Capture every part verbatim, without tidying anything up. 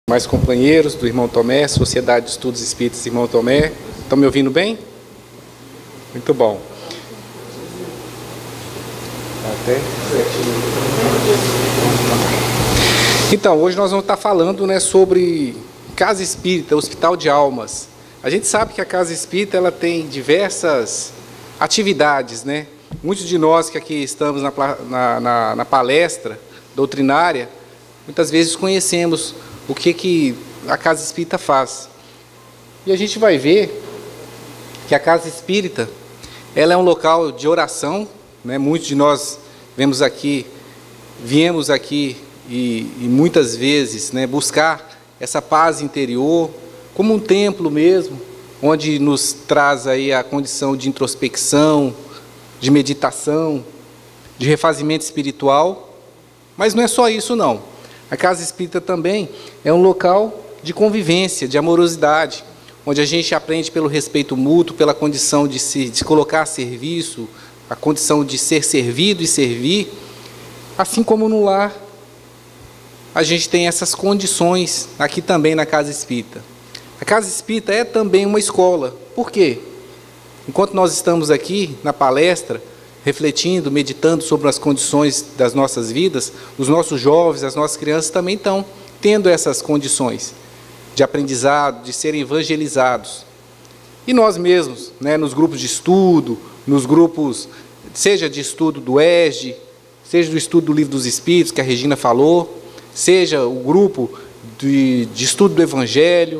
Mais companheiros do Irmão Tomé, Sociedade de Estudos Espíritas Irmão Tomé. Estão me ouvindo bem? Muito bom. Até então, hoje nós vamos estar falando, né, sobre Casa Espírita, Hospital de Almas. A gente sabe que a Casa Espírita ela tem diversas atividades, né? Muitos de nós que aqui estamos na, na, na, na palestra doutrinária, muitas vezes conhecemos o que, que a Casa Espírita faz. E a gente vai ver que a Casa Espírita ela é um local de oração, né? Muitos de nós vemos aqui, viemos aqui e, e muitas vezes, né, buscar essa paz interior, como um templo mesmo, onde nos traz aí a condição de introspecção, de meditação, de refazimento espiritual. Mas não é só isso não. A Casa Espírita também é um local de convivência, de amorosidade, onde a gente aprende pelo respeito mútuo, pela condição de se de colocar a serviço, a condição de ser servido e servir, assim como no lar, a gente tem essas condições aqui também na Casa Espírita. A Casa Espírita é também uma escola. Por quê? Enquanto nós estamos aqui na palestra, refletindo, meditando sobre as condições das nossas vidas, os nossos jovens, as nossas crianças também estão tendo essas condições de aprendizado, de serem evangelizados. E nós mesmos, né, nos grupos de estudo, nos grupos, seja de estudo do E S D, seja do estudo do Livro dos Espíritos, que a Regina falou, seja o grupo de, de estudo do Evangelho,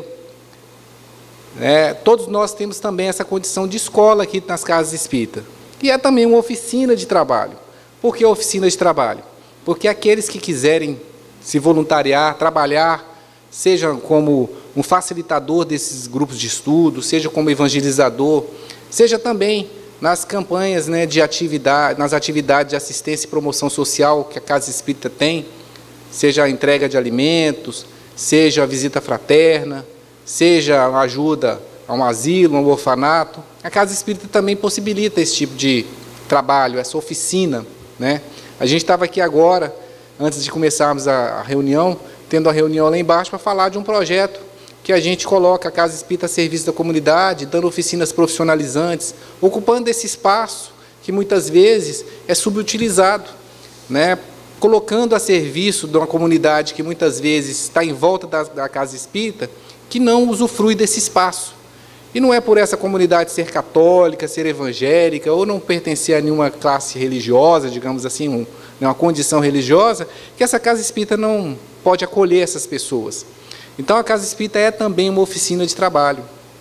né, todos nós temos também essa condição de escola aqui nas Casas Espíritas. E é também uma oficina de trabalho. Por que oficina de trabalho? Porque aqueles que quiserem se voluntariar, trabalhar, seja como um facilitador desses grupos de estudo, seja como evangelizador, seja também nas campanhas, né, de atividade, nas atividades de assistência e promoção social que a Casa Espírita tem, seja a entrega de alimentos, seja a visita fraterna, seja a ajuda a um asilo, a um orfanato. A Casa Espírita também possibilita esse tipo de trabalho, essa oficina, né? A gente estava aqui agora, antes de começarmos a, a reunião, tendo a reunião lá embaixo para falar de um projeto que a gente coloca a Casa Espírita a serviço da comunidade, dando oficinas profissionalizantes, ocupando esse espaço que muitas vezes é subutilizado, né? Colocando a serviço de uma comunidade que muitas vezes está em volta da, da Casa Espírita, que não usufrui desse espaço. E não é por essa comunidade ser católica, ser evangélica, ou não pertencer a nenhuma classe religiosa, digamos assim, um, uma condição religiosa, que essa Casa Espírita não pode acolher essas pessoas. Então, a Casa Espírita é também uma oficina de trabalho.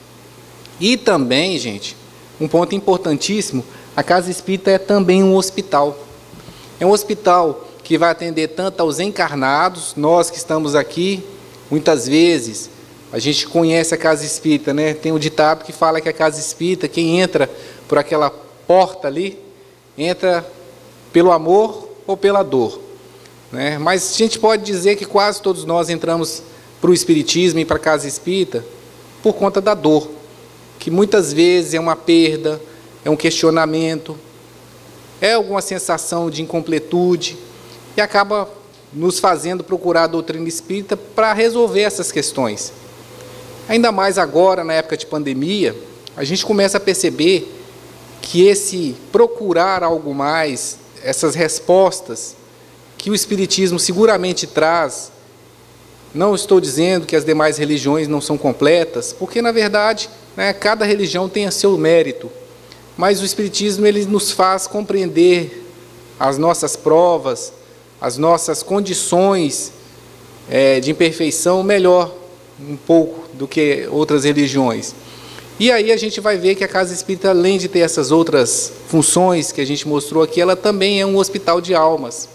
E também, gente, um ponto importantíssimo, a Casa Espírita é também um hospital. É um hospital que vai atender tanto aos encarnados, nós que estamos aqui, muitas vezes, a gente conhece a Casa Espírita, né? Tem um ditado que fala que a Casa Espírita, quem entra por aquela porta ali, entra pelo amor ou pela dor, né? Mas a gente pode dizer que quase todos nós entramos para o Espiritismo e para a Casa Espírita por conta da dor, que muitas vezes é uma perda, é um questionamento, é alguma sensação de incompletude e acaba nos fazendo procurar a doutrina espírita para resolver essas questões. Ainda mais agora, na época de pandemia, a gente começa a perceber que esse procurar algo mais, essas respostas que o Espiritismo seguramente traz, não estou dizendo que as demais religiões não são completas, porque, na verdade, né, cada religião tem a seu mérito, mas o Espiritismo ele nos faz compreender as nossas provas, as nossas condições é, de imperfeição melhor, um pouco do que outras religiões. E aí a gente vai ver que a Casa Espírita, além de ter essas outras funções que a gente mostrou aqui, ela também é um hospital de almas.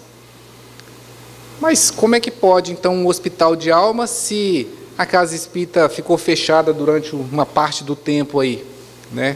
Mas como é que pode, então, um hospital de almas se a Casa Espírita ficou fechada durante uma parte do tempo aí, né?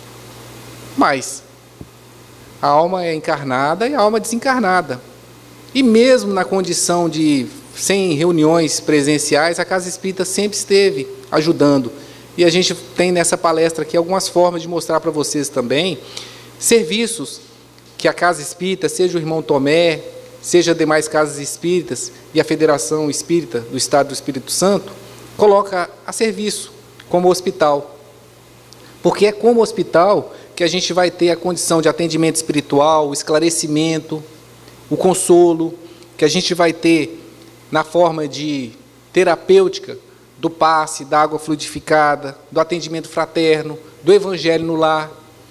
Mas a alma é encarnada e a alma desencarnada. E mesmo na condição de sem reuniões presenciais, a Casa Espírita sempre esteve ajudando. E a gente tem nessa palestra aqui algumas formas de mostrar para vocês também serviços que a Casa Espírita, seja o Irmão Tomé, seja demais casas espíritas e a Federação Espírita do Estado do Espírito Santo, coloca a serviço como hospital. Porque é como hospital que a gente vai ter a condição de atendimento espiritual, o esclarecimento, o consolo, que a gente vai ter na forma de terapêutica do passe, da água fluidificada, do atendimento fraterno, do evangelho no lar,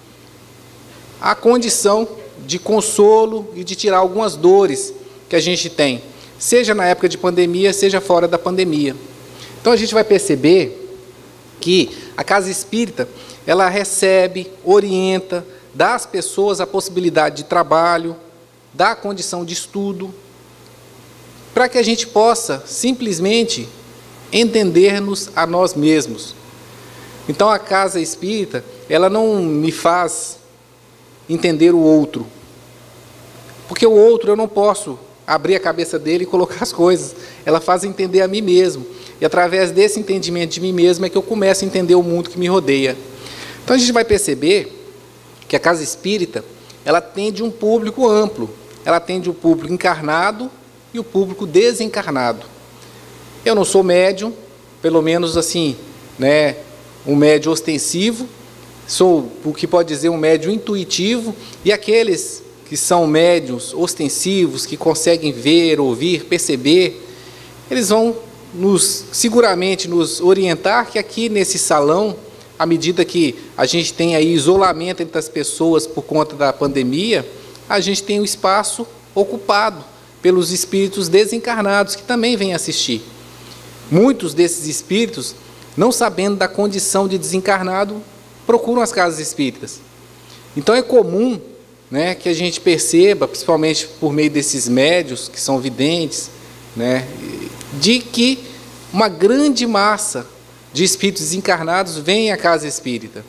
a condição de consolo e de tirar algumas dores que a gente tem, seja na época de pandemia, seja fora da pandemia. Então a gente vai perceber que a casa espírita, ela recebe, orienta, dá às pessoas a possibilidade de trabalho, dá a condição de estudo, para que a gente possa simplesmente entender-nos a nós mesmos. Então a casa espírita, ela não me faz entender o outro, porque o outro eu não posso abrir a cabeça dele e colocar as coisas, ela faz entender a mim mesmo, e através desse entendimento de mim mesmo é que eu começo a entender o mundo que me rodeia. Então a gente vai perceber que a casa espírita, ela atende um público amplo, ela atende o público encarnado e o público desencarnado. Eu não sou médium, pelo menos assim, né, um médium ostensivo, sou o que pode dizer um médium intuitivo, e aqueles que são médiuns ostensivos, que conseguem ver, ouvir, perceber, eles vão nos, seguramente nos orientar que aqui nesse salão, à medida que a gente tem aí isolamento entre as pessoas por conta da pandemia, a gente tem um espaço ocupado pelos espíritos desencarnados que também vêm assistir. Muitos desses espíritos, não sabendo da condição de desencarnado, procuram as casas espíritas. Então é comum, né, que a gente perceba, principalmente por meio desses médios, que são videntes, né, de que uma grande massa de espíritos desencarnados vem à casa espírita.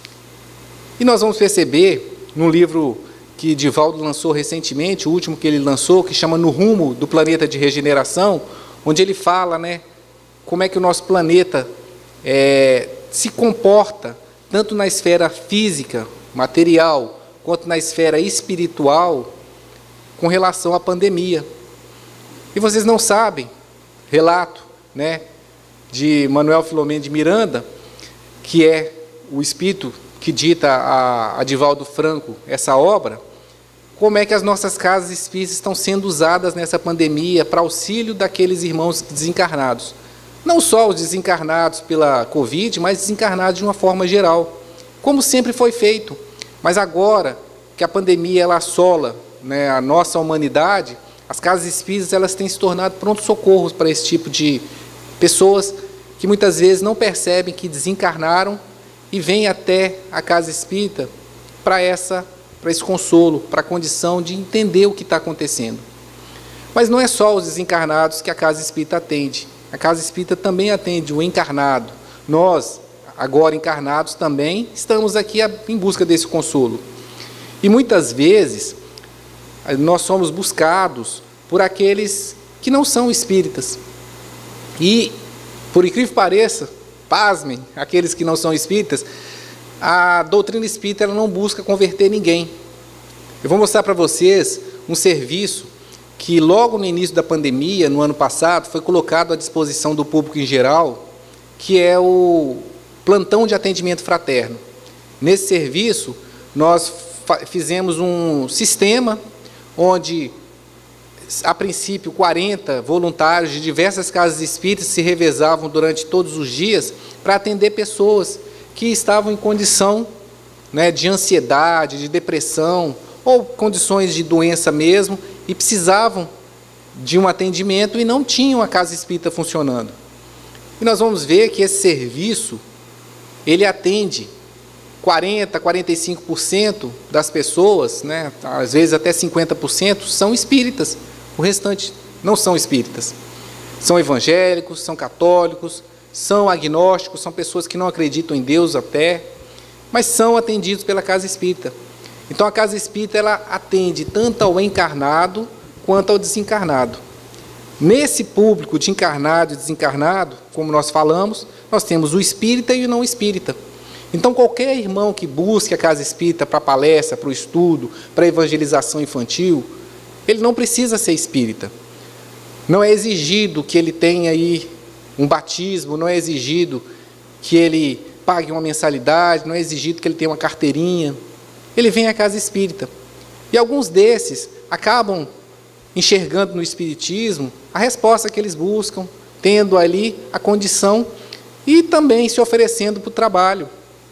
E nós vamos perceber, num livro que Divaldo lançou recentemente, o último que ele lançou, que chama No Rumo do Planeta de Regeneração, onde ele fala, né, como é que o nosso planeta é, se comporta, tanto na esfera física, material, quanto na esfera espiritual, com relação à pandemia. E vocês não sabem, relato, né, de Manuel Filomeno de Miranda, que é o espírito que dita a, a Divaldo Franco essa obra, como é que as nossas casas espíritas estão sendo usadas nessa pandemia para auxílio daqueles irmãos desencarnados. Não só os desencarnados pela Covid, mas desencarnados de uma forma geral, como sempre foi feito. Mas agora que a pandemia ela assola, né, a nossa humanidade, as casas espíritas elas têm se tornado pronto-socorros para esse tipo de pessoas que muitas vezes não percebem que desencarnaram e vêm até a casa espírita para essa, para esse consolo, para a condição de entender o que está acontecendo. Mas não é só os desencarnados que a casa espírita atende. A casa espírita também atende o encarnado. Nós, agora encarnados, também estamos aqui em busca desse consolo. E muitas vezes nós somos buscados por aqueles que não são espíritas. E, por incrível que pareça, pasmem, aqueles que não são espíritas, a doutrina espírita ela não busca converter ninguém. Eu vou mostrar para vocês um serviço que logo no início da pandemia, no ano passado, foi colocado à disposição do público em geral, que é o plantão de atendimento fraterno. Nesse serviço, nós fizemos um sistema onde, a princípio, quarenta voluntários de diversas casas espíritas se revezavam durante todos os dias para atender pessoas que estavam em condição, né, de ansiedade, de depressão, ou condições de doença mesmo, e precisavam de um atendimento e não tinham a casa espírita funcionando. E nós vamos ver que esse serviço, ele atende quarenta, quarenta e cinco por cento das pessoas, né, às vezes até cinquenta por cento, são espíritas. O restante não são espíritas. São evangélicos, são católicos, são agnósticos, são pessoas que não acreditam em Deus até, mas são atendidos pela casa espírita. Então a casa espírita ela atende tanto ao encarnado quanto ao desencarnado. Nesse público de encarnado e desencarnado, como nós falamos, nós temos o espírita e o não espírita. Então qualquer irmão que busque a casa espírita para palestra, para o estudo, para a evangelização infantil, ele não precisa ser espírita. Não é exigido que ele tenha aí um batismo, não é exigido que ele pague uma mensalidade, não é exigido que ele tenha uma carteirinha. Ele vem à casa espírita. E alguns desses acabam enxergando no espiritismo a resposta que eles buscam, tendo ali a condição e também se oferecendo para o trabalho.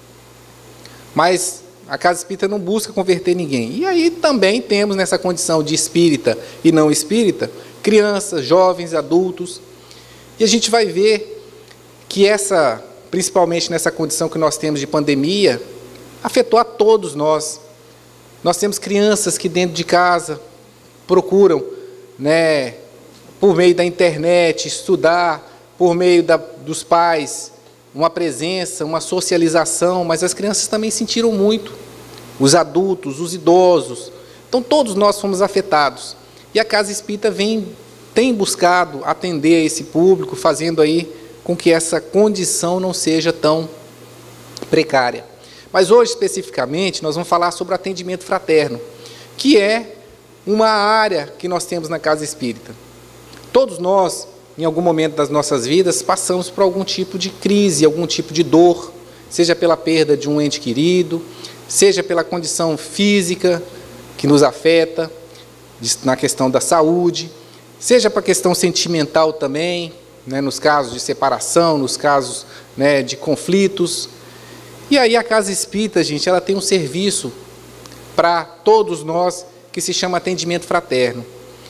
Mas a casa espírita não busca converter ninguém. E aí também temos nessa condição de espírita e não espírita, crianças, jovens, adultos. E a gente vai ver que essa, principalmente nessa condição que nós temos de pandemia, afetou a todos nós. Nós temos crianças que dentro de casa procuram, né, por meio da internet, estudar, por meio da, dos pais, uma presença, uma socialização, mas as crianças também sentiram muito, os adultos, os idosos. Então todos nós fomos afetados. E a Casa Espírita vem, tem buscado atender a esse público, fazendo aí com que essa condição não seja tão precária. Mas hoje, especificamente, nós vamos falar sobre atendimento fraterno, que é uma área que nós temos na Casa Espírita. Todos nós, em algum momento das nossas vidas, passamos por algum tipo de crise, algum tipo de dor, seja pela perda de um ente querido, seja pela condição física que nos afeta, na questão da saúde, seja para a questão sentimental também, né, nos casos de separação, nos casos, né, de conflitos. E aí a Casa Espírita, gente, ela tem um serviço para todos nós que se chama atendimento fraterno.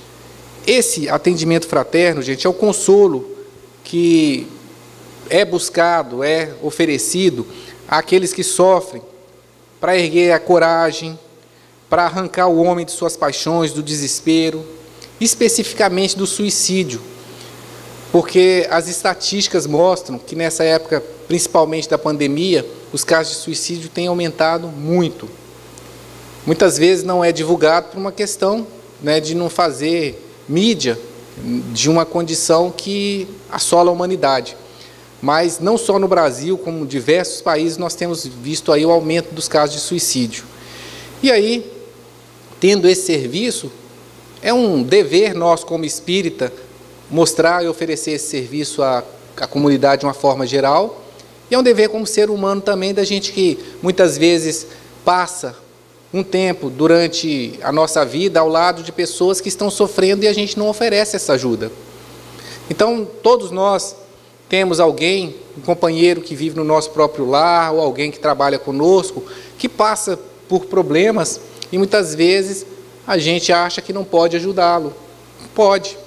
Esse atendimento fraterno, gente, é o consolo que é buscado, é oferecido àqueles que sofrem, para erguer a coragem, para arrancar o homem de suas paixões, do desespero, especificamente do suicídio, porque as estatísticas mostram que nessa época, principalmente da pandemia, os casos de suicídio têm aumentado muito. Muitas vezes não é divulgado por uma questão, né, de não fazer mídia de uma condição que assola a humanidade. Mas não só no Brasil, como em diversos países, nós temos visto aí o aumento dos casos de suicídio. E aí, tendo esse serviço, é um dever nosso como espírita mostrar e oferecer esse serviço à, à comunidade de uma forma geral, e é um dever como ser humano também da gente que muitas vezes passa um tempo durante a nossa vida ao lado de pessoas que estão sofrendo e a gente não oferece essa ajuda. Então, todos nós temos alguém, um companheiro que vive no nosso próprio lar, ou alguém que trabalha conosco, que passa por problemas e muitas vezes a gente acha que não pode ajudá-lo. Pode.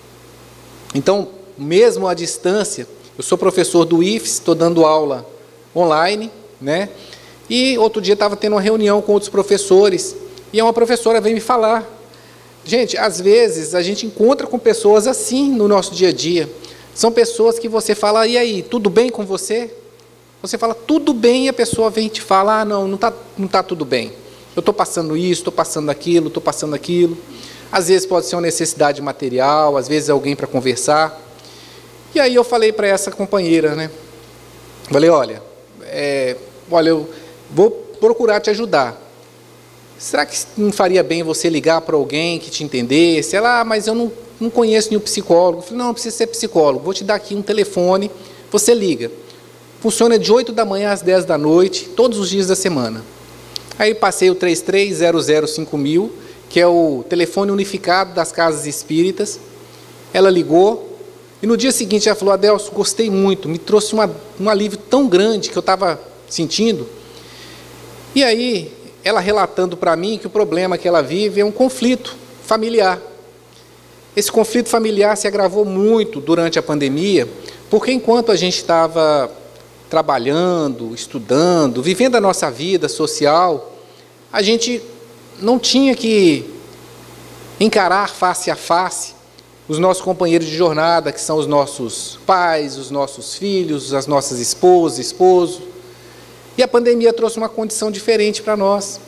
Então, mesmo à distância, eu sou professor do I F E S, estou dando aula online, né? E outro dia estava tendo uma reunião com outros professores, e uma professora veio me falar. Gente, às vezes a gente encontra com pessoas assim no nosso dia a dia. São pessoas que você fala, e aí, tudo bem com você? Você fala, tudo bem, e a pessoa vem e te fala, ah, não, não está não tá tudo bem. Eu estou passando isso, estou passando aquilo, estou passando aquilo. Às vezes pode ser uma necessidade material, às vezes é alguém para conversar. E aí eu falei para essa companheira, né? Falei, olha, é, olha, eu vou procurar te ajudar. Será que não faria bem você ligar para alguém que te entendesse? Ela, ah, mas eu não, não conheço nenhum psicólogo. Eu falei, não, não precisa ser psicólogo. Vou te dar aqui um telefone, você liga. Funciona de oito da manhã às dez da noite, todos os dias da semana. Aí passei o três três zero zero cinco mil, que é o telefone unificado das casas espíritas. Ela ligou, e no dia seguinte ela falou, Adelso, gostei muito, me trouxe uma, um alívio tão grande que eu estava sentindo. E aí, ela relatando para mim que o problema que ela vive é um conflito familiar. Esse conflito familiar se agravou muito durante a pandemia, porque enquanto a gente estava trabalhando, estudando, vivendo a nossa vida social, a gente não tinha que encarar face a face os nossos companheiros de jornada, que são os nossos pais, os nossos filhos, as nossas esposas, esposos. E a pandemia trouxe uma condição diferente para nós.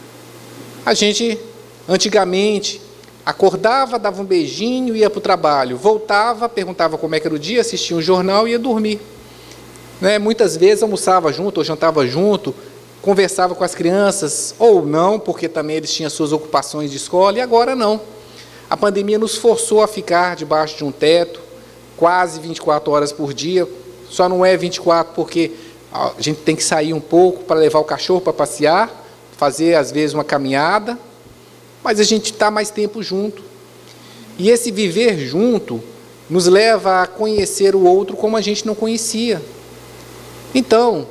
A gente, antigamente, acordava, dava um beijinho, ia para o trabalho, voltava, perguntava como é que era o dia, assistia um jornal e ia dormir. Né? Muitas vezes almoçava junto ou jantava junto, conversava com as crianças, ou não, porque também eles tinham suas ocupações de escola, e agora não. A pandemia nos forçou a ficar debaixo de um teto, quase vinte e quatro horas por dia. Só não é vinte e quatro porque a gente tem que sair um pouco para levar o cachorro para passear, fazer, às vezes, uma caminhada, mas a gente está mais tempo junto. E esse viver junto nos leva a conhecer o outro como a gente não conhecia. Então,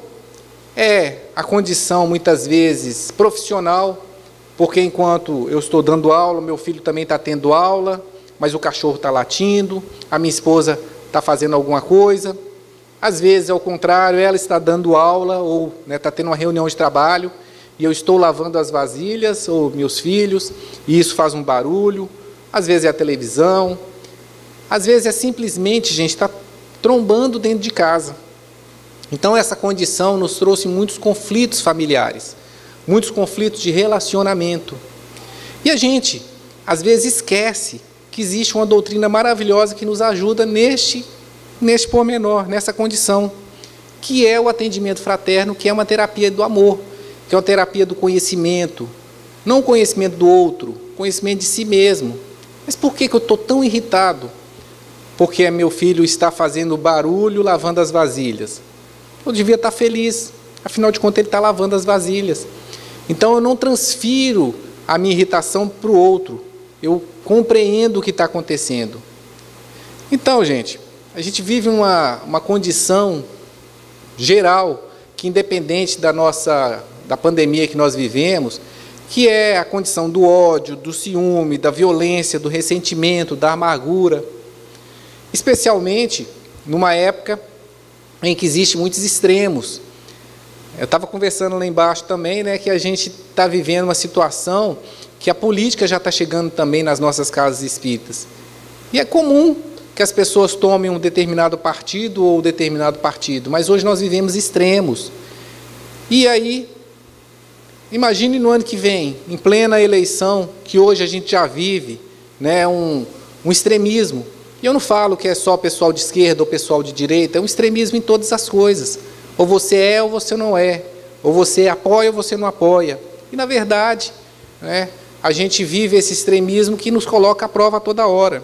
é a condição, muitas vezes, profissional, porque enquanto eu estou dando aula, meu filho também está tendo aula, mas o cachorro está latindo, a minha esposa está fazendo alguma coisa. Às vezes, ao contrário, ela está dando aula ou né, está tendo uma reunião de trabalho e eu estou lavando as vasilhas, ou meus filhos, e isso faz um barulho. Às vezes é a televisão, às vezes é simplesmente, gente, está trombando dentro de casa. Então, essa condição nos trouxe muitos conflitos familiares, muitos conflitos de relacionamento. E a gente, às vezes, esquece que existe uma doutrina maravilhosa que nos ajuda neste, neste pormenor, nessa condição, que é o atendimento fraterno, que é uma terapia do amor, que é uma terapia do conhecimento, não o conhecimento do outro, conhecimento de si mesmo. Mas por que que eu estou tão irritado? Porque meu filho está fazendo barulho lavando as vasilhas. Eu devia estar feliz, afinal de contas ele está lavando as vasilhas. Então eu não transfiro a minha irritação para o outro, eu compreendo o que está acontecendo. Então, gente, a gente vive uma, uma condição geral, que independente da nossa, da pandemia que nós vivemos, que é a condição do ódio, do ciúme, da violência, do ressentimento, da amargura, especialmente numa época em que existem muitos extremos. Eu estava conversando lá embaixo também, né, que a gente está vivendo uma situação que a política já está chegando também nas nossas casas espíritas. E é comum que as pessoas tomem um determinado partido ou determinado partido, mas hoje nós vivemos extremos. E aí, imagine no ano que vem, em plena eleição, que hoje a gente já vive, né, um, um extremismo. E eu não falo que é só pessoal de esquerda ou pessoal de direita, é um extremismo em todas as coisas. Ou você é ou você não é, ou você apoia ou você não apoia. E, na verdade, né, a gente vive esse extremismo que nos coloca à prova toda hora.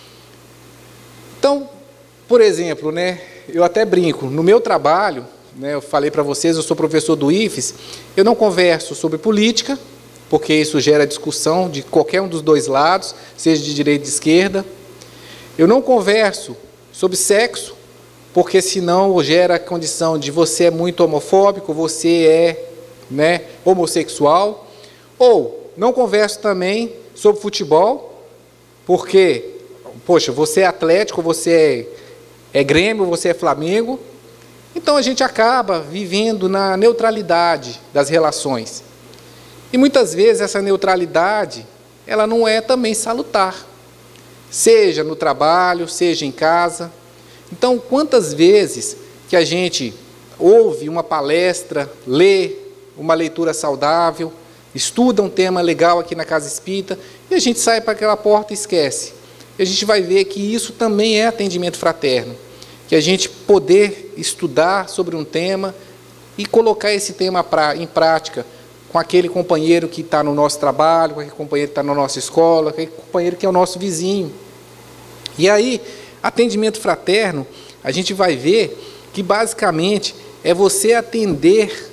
Então, por exemplo, né, eu até brinco, no meu trabalho, né, eu falei para vocês, eu sou professor do I F E S, eu não converso sobre política, porque isso gera discussão de qualquer um dos dois lados, seja de direita ou de esquerda. Eu não converso sobre sexo, porque senão gera a condição de você é muito homofóbico, você é, né, homossexual. Ou não converso também sobre futebol, porque, poxa, você é Atlético, você é, é Grêmio, você é Flamengo. Então a gente acaba vivendo na neutralidade das relações. E muitas vezes essa neutralidade, ela não é também salutar. Seja no trabalho, seja em casa. Então, quantas vezes que a gente ouve uma palestra, lê uma leitura saudável, estuda um tema legal aqui na Casa Espírita, e a gente sai para aquela porta e esquece. E a gente vai ver que isso também é atendimento fraterno. Que a gente poder estudar sobre um tema e colocar esse tema pra, em prática com aquele companheiro que está no nosso trabalho, com aquele companheiro que está na nossa escola, com aquele companheiro que é o nosso vizinho. E aí, atendimento fraterno, a gente vai ver que basicamente é você atender,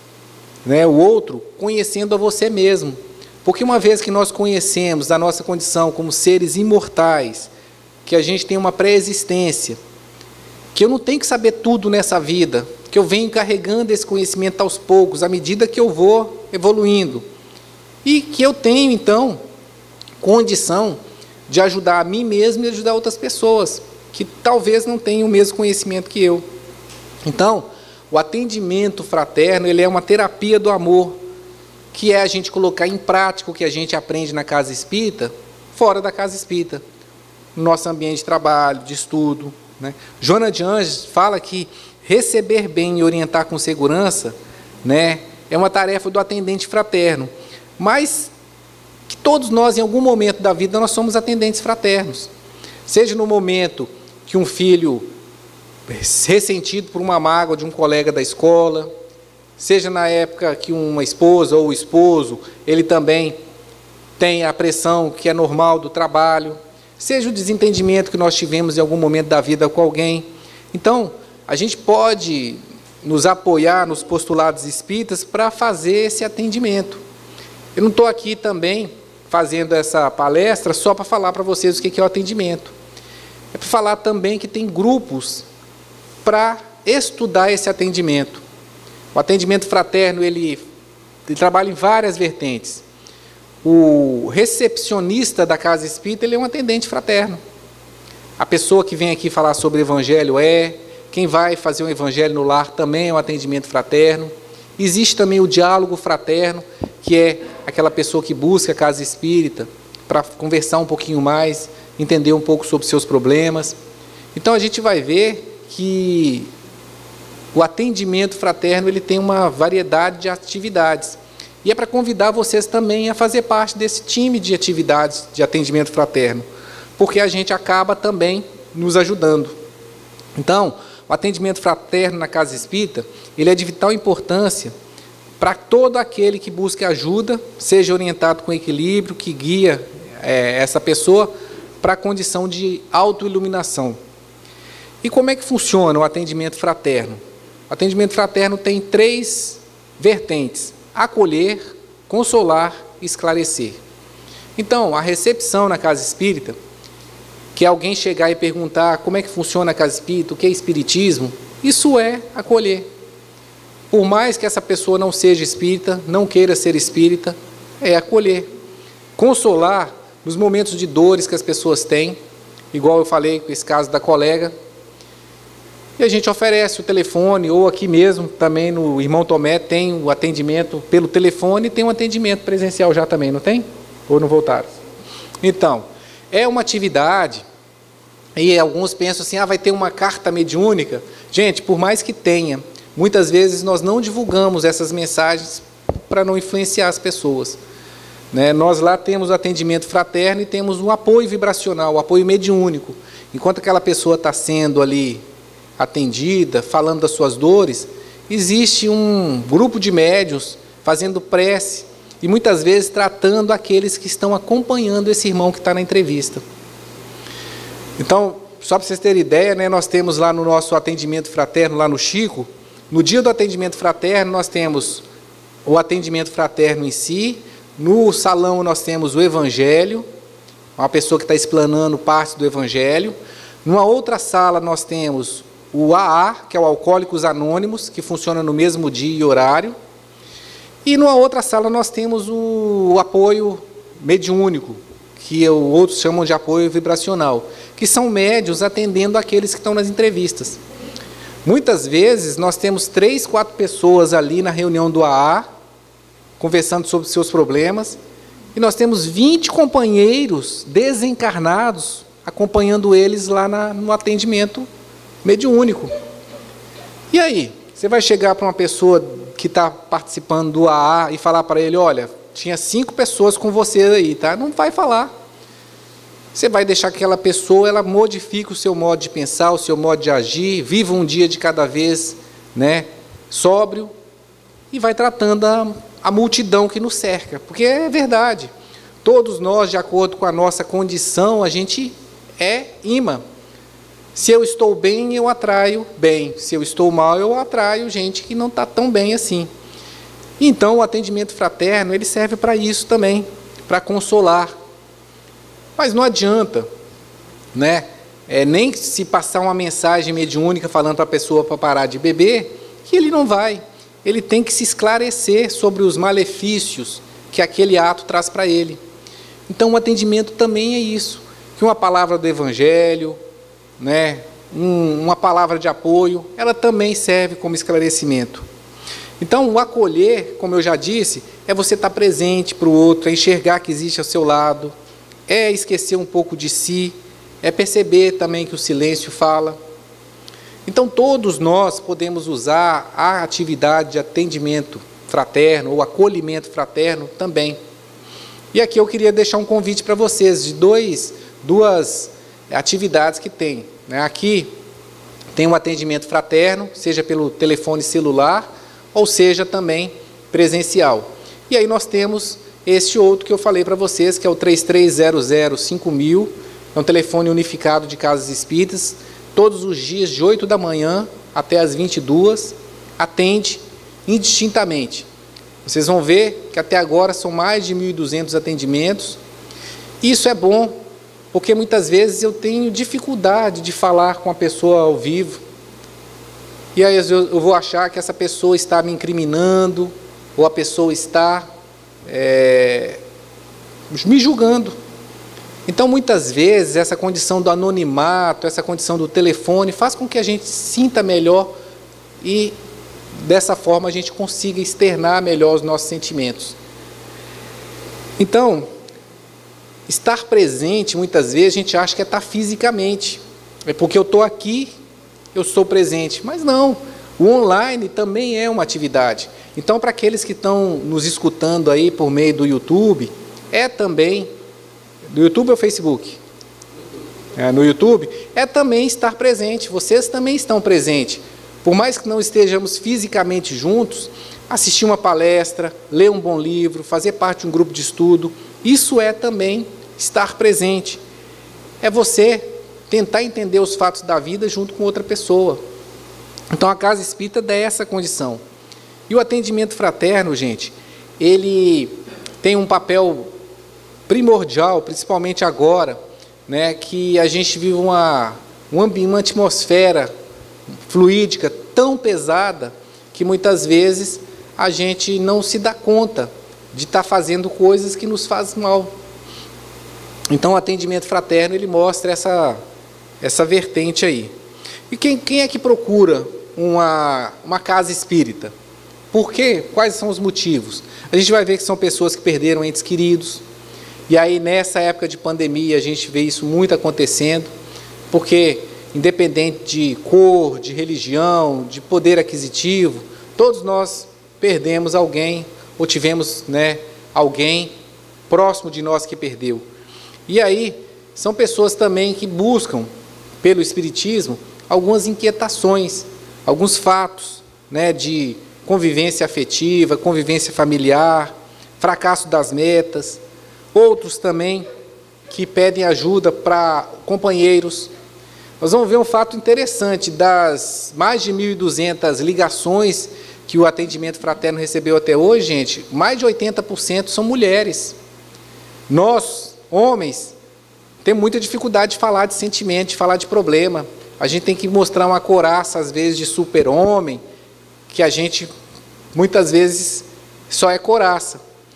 né, o outro conhecendo a você mesmo. Porque uma vez que nós conhecemos a nossa condição como seres imortais, que a gente tem uma pré-existência, que eu não tenho que saber tudo nessa vida, que eu venho carregando esse conhecimento aos poucos, à medida que eu vou evoluindo. E que eu tenho, então, condição de ajudar a mim mesmo e ajudar outras pessoas, que talvez não tenham o mesmo conhecimento que eu. Então, o atendimento fraterno, ele é uma terapia do amor, que é a gente colocar em prática o que a gente aprende na casa espírita, fora da casa espírita, no nosso ambiente de trabalho, de estudo, né? Joana de Anjos fala que receber bem e orientar com segurança, né, é uma tarefa do atendente fraterno, mas que todos nós, em algum momento da vida, nós somos atendentes fraternos. Seja no momento que um filho ressentido por uma mágoa de um colega da escola, seja na época que uma esposa ou o esposo, ele também tem a pressão que é normal do trabalho, seja o desentendimento que nós tivemos em algum momento da vida com alguém. Então, a gente pode nos apoiar nos postulados espíritas para fazer esse atendimento. Eu não estou aqui também fazendo essa palestra só para falar para vocês o que é o atendimento. É para falar também que tem grupos para estudar esse atendimento. O atendimento fraterno, ele, ele trabalha em várias vertentes. O recepcionista da casa espírita, ele é um atendente fraterno. A pessoa que vem aqui falar sobre o evangelho é, quem vai fazer um evangelho no lar também é um atendimento fraterno. Existe também o diálogo fraterno, que é aquela pessoa que busca a casa espírita para conversar um pouquinho mais, entender um pouco sobre seus problemas. Então a gente vai ver que o atendimento fraterno ele tem uma variedade de atividades. E é para convidar vocês também a fazer parte desse time de atividades de atendimento fraterno, porque a gente acaba também nos ajudando. Então, o atendimento fraterno na casa espírita, ele é de vital importância para todo aquele que busca ajuda, seja orientado com equilíbrio, que guia é, essa pessoa para a condição de autoiluminação. E como é que funciona o atendimento fraterno? O atendimento fraterno tem três vertentes: acolher, consolar e esclarecer. Então, a recepção na casa espírita, que é alguém chegar e perguntar como é que funciona a casa espírita, o que é espiritismo, isso é acolher. Por mais que essa pessoa não seja espírita, não queira ser espírita, é acolher. Consolar nos momentos de dores que as pessoas têm, igual eu falei com esse caso da colega. E a gente oferece o telefone, ou aqui mesmo, também no Irmão Tomé, tem o atendimento pelo telefone e tem um atendimento presencial já também, não tem? Ou não voltaram? Então, é uma atividade, e alguns pensam assim, ah, vai ter uma carta mediúnica. Gente, por mais que tenha, muitas vezes nós não divulgamos essas mensagens para não influenciar as pessoas. Né? Nós lá temos o atendimento fraterno e temos um apoio vibracional, o apoio mediúnico. Enquanto aquela pessoa está sendo ali atendida, falando das suas dores, existe um grupo de médiuns fazendo prece e muitas vezes tratando aqueles que estão acompanhando esse irmão que está na entrevista. Então, só para vocês terem ideia, né, nós temos lá no nosso atendimento fraterno, lá no Chico, no dia do atendimento fraterno nós temos o atendimento fraterno em si, no salão nós temos o Evangelho, uma pessoa que está explanando parte do Evangelho. Numa outra sala nós temos o A A, que é o Alcoólicos Anônimos, que funciona no mesmo dia e horário. E numa outra sala nós temos o apoio mediúnico, que outros chamam de apoio vibracional, que são médiuns atendendo aqueles que estão nas entrevistas. Muitas vezes nós temos três, quatro pessoas ali na reunião do A A, conversando sobre seus problemas, e nós temos vinte companheiros desencarnados acompanhando eles lá na, no atendimento mediúnico. E aí, você vai chegar para uma pessoa que está participando do A A e falar para ele, olha, tinha cinco pessoas com você aí, tá? Não vai falar. Você vai deixar que aquela pessoa, ela modifique o seu modo de pensar, o seu modo de agir, viva um dia de cada vez, né, sóbrio, e vai tratando a, a multidão que nos cerca. Porque é verdade, todos nós, de acordo com a nossa condição, a gente é imã. Se eu estou bem, eu atraio bem. Se eu estou mal, eu atraio gente que não está tão bem assim. Então, o atendimento fraterno, ele serve para isso também, para consolar. Mas não adianta, né, é, nem se passar uma mensagem mediúnica falando para a pessoa para parar de beber, que ele não vai. Ele tem que se esclarecer sobre os malefícios que aquele ato traz para ele. Então, o atendimento também é isso, que uma palavra do Evangelho, né, um, uma palavra de apoio, ela também serve como esclarecimento. Então, o acolher, como eu já disse, é você estar presente para o outro, é enxergar que existe ao seu lado, é esquecer um pouco de si, é perceber também que o silêncio fala. Então, todos nós podemos usar a atividade de atendimento fraterno ou acolhimento fraterno também. E aqui eu queria deixar um convite para vocês de dois, duas atividades que tem. Né? Aqui tem um atendimento fraterno, seja pelo telefone celular, ou seja também presencial. E aí nós temos este outro que eu falei para vocês, que é o três três zero zero cinco mil, é um telefone unificado de casas espíritas, todos os dias, de oito da manhã até as vinte e duas, atende indistintamente. Vocês vão ver que até agora são mais de mil e duzentos atendimentos. Isso é bom, porque muitas vezes eu tenho dificuldade de falar com a pessoa ao vivo, e aí eu vou achar que essa pessoa está me incriminando, ou a pessoa está é, me julgando. Então, muitas vezes, essa condição do anonimato, essa condição do telefone, faz com que a gente sinta melhor e, dessa forma, a gente consiga externar melhor os nossos sentimentos. Então, estar presente, muitas vezes, a gente acha que é estar fisicamente. É porque eu estou aqui, eu sou presente. Mas não, o online também é uma atividade. Então, para aqueles que estão nos escutando aí por meio do YouTube, é também... Do YouTube ou Facebook? É, no YouTube, é também estar presente, vocês também estão presentes. Por mais que não estejamos fisicamente juntos, assistir uma palestra, ler um bom livro, fazer parte de um grupo de estudo, isso é também estar presente. É você tentar entender os fatos da vida junto com outra pessoa. Então a Casa Espírita dá essa condição. E o atendimento fraterno, gente, ele tem um papel primordial, principalmente agora, né, que a gente vive uma, uma atmosfera fluídica tão pesada que muitas vezes a gente não se dá conta de estar fazendo coisas que nos fazem mal. Então o atendimento fraterno ele mostra essa, essa vertente aí. E quem, quem é que procura uma, uma casa espírita? Por quê? Quais são os motivos? A gente vai ver que são pessoas que perderam entes queridos. E aí, nessa época de pandemia, a gente vê isso muito acontecendo, porque, independente de cor, de religião, de poder aquisitivo, todos nós perdemos alguém, ou tivemos, né, alguém próximo de nós que perdeu. E aí, são pessoas também que buscam, pelo Espiritismo, algumas inquietações, alguns fatos, né, de convivência afetiva, convivência familiar, fracasso das metas. Outros também que pedem ajuda para companheiros. Nós vamos ver um fato interessante, das mais de mil e duzentas ligações que o atendimento fraterno recebeu até hoje, gente, mais de oitenta por cento são mulheres. Nós, homens, temos muita dificuldade de falar de sentimento, de falar de problema. A gente tem que mostrar uma couraça, às vezes, de super-homem, que a gente, muitas vezes, só é couraça.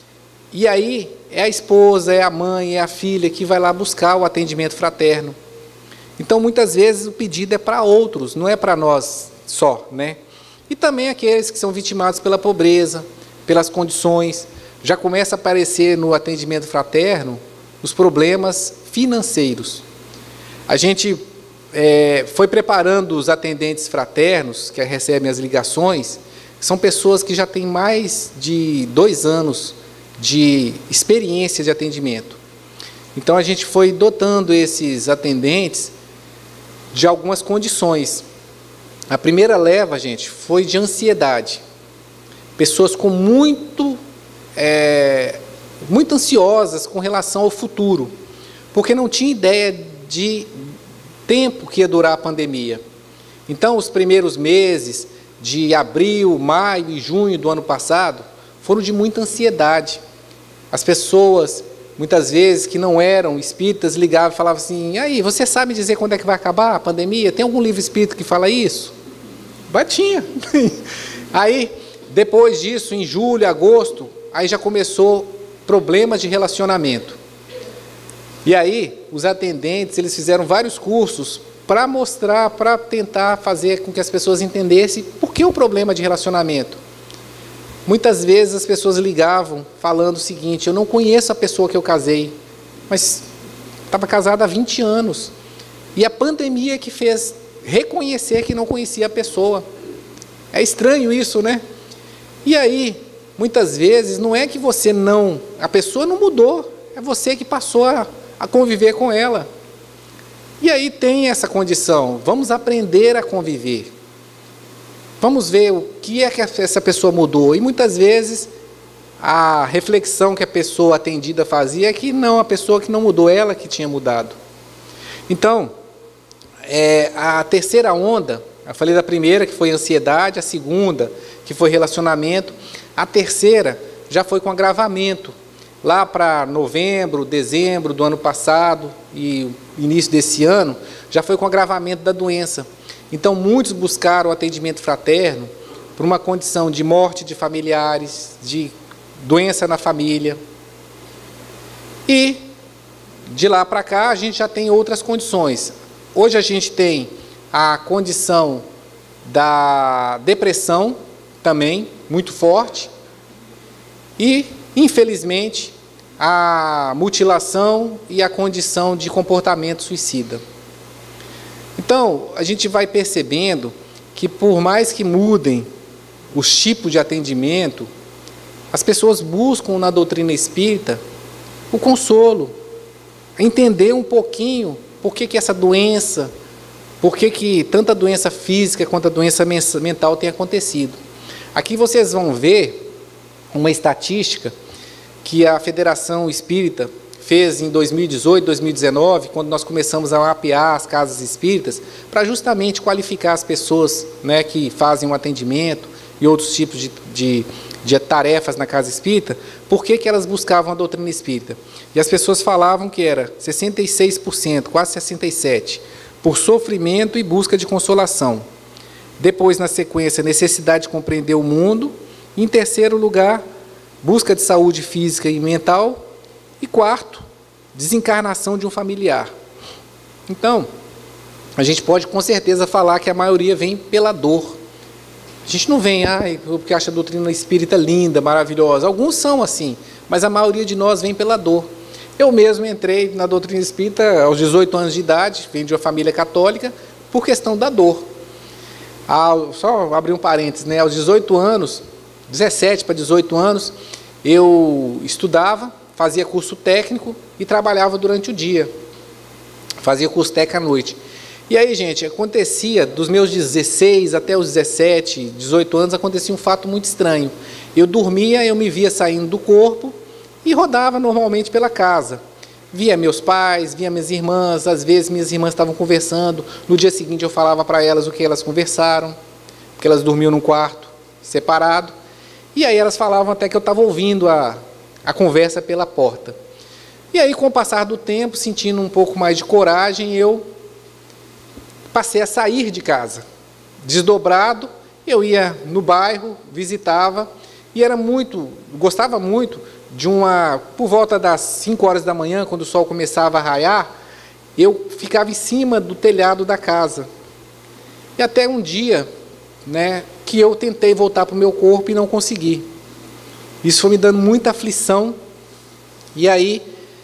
E aí, é a esposa, é a mãe, é a filha que vai lá buscar o atendimento fraterno. Então, muitas vezes, o pedido é para outros, não é para nós só, né? E também aqueles que são vitimados pela pobreza, pelas condições. Já começa a aparecer no atendimento fraterno os problemas financeiros. A gente é, foi preparando os atendentes fraternos, que recebem as ligações, que são pessoas que já têm mais de dois anos de experiência de atendimento. Então a gente foi dotando esses atendentes de algumas condições. A primeira leva, gente, foi de ansiedade. Pessoas com muito, é, muito ansiosas com relação ao futuro, porque não tinha ideia de tempo que ia durar a pandemia. Então os primeiros meses de abril, maio e junho do ano passado foram de muita ansiedade. As pessoas, muitas vezes, que não eram espíritas, ligavam e falavam assim, e aí, você sabe dizer quando é que vai acabar a pandemia? Tem algum livro espírita que fala isso? Batinha. Aí, depois disso, em julho, agosto, aí já começou problemas de relacionamento. E aí, os atendentes, eles fizeram vários cursos para mostrar, para tentar fazer com que as pessoas entendessem por que o problema de relacionamento. Muitas vezes as pessoas ligavam falando o seguinte, eu não conheço a pessoa que eu casei, mas estava casada há vinte anos. E a pandemia que fez reconhecer que não conhecia a pessoa. É estranho isso, né? E aí, muitas vezes, não é que você não... A pessoa não mudou, é você que passou a, a conviver com ela. E aí tem essa condição, vamos aprender a conviver. Vamos ver o que é que essa pessoa mudou. E muitas vezes a reflexão que a pessoa atendida fazia é que não, a pessoa que não mudou, ela que tinha mudado. Então, é, a terceira onda, eu falei da primeira, que foi ansiedade, a segunda, que foi relacionamento, a terceira já foi com agravamento. Lá para novembro, dezembro do ano passado e início desse ano, já foi com agravamento da doença. Então, muitos buscaram o atendimento fraterno por uma condição de morte de familiares, de doença na família. E, de lá para cá, a gente já tem outras condições. Hoje a gente tem a condição da depressão também, muito forte. E, infelizmente, a mutilação e a condição de comportamento suicida. Então, a gente vai percebendo que, por mais que mudem os tipos de atendimento, as pessoas buscam na doutrina espírita o consolo, entender um pouquinho por que que essa doença, por que que tanta doença física quanto a doença mental tem acontecido. Aqui vocês vão ver uma estatística que a Federação Espírita fez em dois mil e dezoito, dois mil e dezenove, quando nós começamos a mapear as casas espíritas, para justamente qualificar as pessoas, né, que fazem um atendimento e outros tipos de, de, de tarefas na casa espírita, por que que elas buscavam a doutrina espírita. E as pessoas falavam que era sessenta e seis por cento, quase sessenta e sete por cento, por sofrimento e busca de consolação. Depois, na sequência, necessidade de compreender o mundo. Em terceiro lugar, busca de saúde física e mental. E quarto, desencarnação de um familiar. Então, a gente pode com certeza falar que a maioria vem pela dor. A gente não vem, ah, porque acha a doutrina espírita linda, maravilhosa. Alguns são assim, mas a maioria de nós vem pela dor. Eu mesmo entrei na doutrina espírita aos dezoito anos de idade, venho de uma família católica, por questão da dor. Ah, só abrir um parênteses, né? Aos dezoito anos, dezessete para dezoito anos, eu estudava, fazia curso técnico e trabalhava durante o dia. Fazia curso técnico à noite. E aí, gente, acontecia, dos meus dezesseis até os dezessete, dezoito anos, acontecia um fato muito estranho. Eu dormia, eu me via saindo do corpo e rodava normalmente pela casa. Via meus pais, via minhas irmãs, às vezes minhas irmãs estavam conversando, no dia seguinte eu falava para elas o que elas conversaram, porque elas dormiam num quarto separado, e aí elas falavam até que eu estava ouvindo a, a conversa pela porta. E aí, com o passar do tempo, sentindo um pouco mais de coragem, eu passei a sair de casa. Desdobrado, eu ia no bairro, visitava, e era muito, gostava muito de uma, por volta das cinco horas da manhã, quando o sol começava a raiar, eu ficava em cima do telhado da casa. E até um dia, né, que eu tentei voltar para o meu corpo e não consegui. Isso foi me dando muita aflição, e aí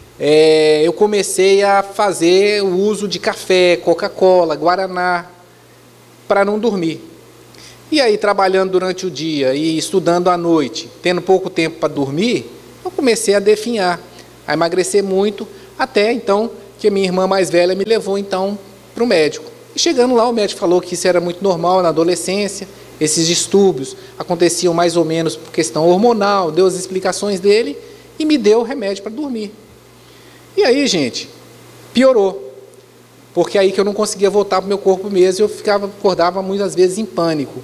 é, eu comecei a fazer o uso de café, Coca-Cola, Guaraná, para não dormir. E aí, trabalhando durante o dia e estudando à noite, tendo pouco tempo para dormir, eu comecei a definhar, a emagrecer muito, até então que a minha irmã mais velha me levou então para o médico. E chegando lá, o médico falou que isso era muito normal na adolescência, esses distúrbios aconteciam mais ou menos por questão hormonal, deu as explicações dele e me deu remédio para dormir. E aí, gente, piorou, porque aí que eu não conseguia voltar para o meu corpo mesmo, eu ficava, acordava muitas vezes em pânico.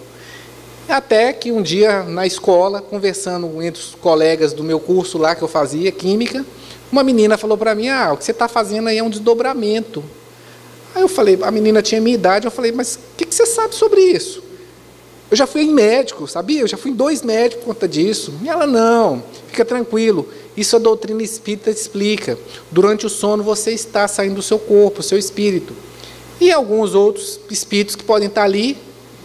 Até que um dia, na escola, conversando entre os colegas do meu curso lá que eu fazia, Química, uma menina falou para mim, ah, o que você está fazendo aí é um desdobramento. Aí eu falei, a menina tinha a minha idade, eu falei, mas o que, que você sabe sobre isso? Eu já fui em médico, sabia? Eu já fui em dois médicos por conta disso. E ela, não, fica tranquilo, isso a doutrina espírita explica. Durante o sono você está saindo do seu corpo, do seu espírito. E alguns outros espíritos que podem estar ali,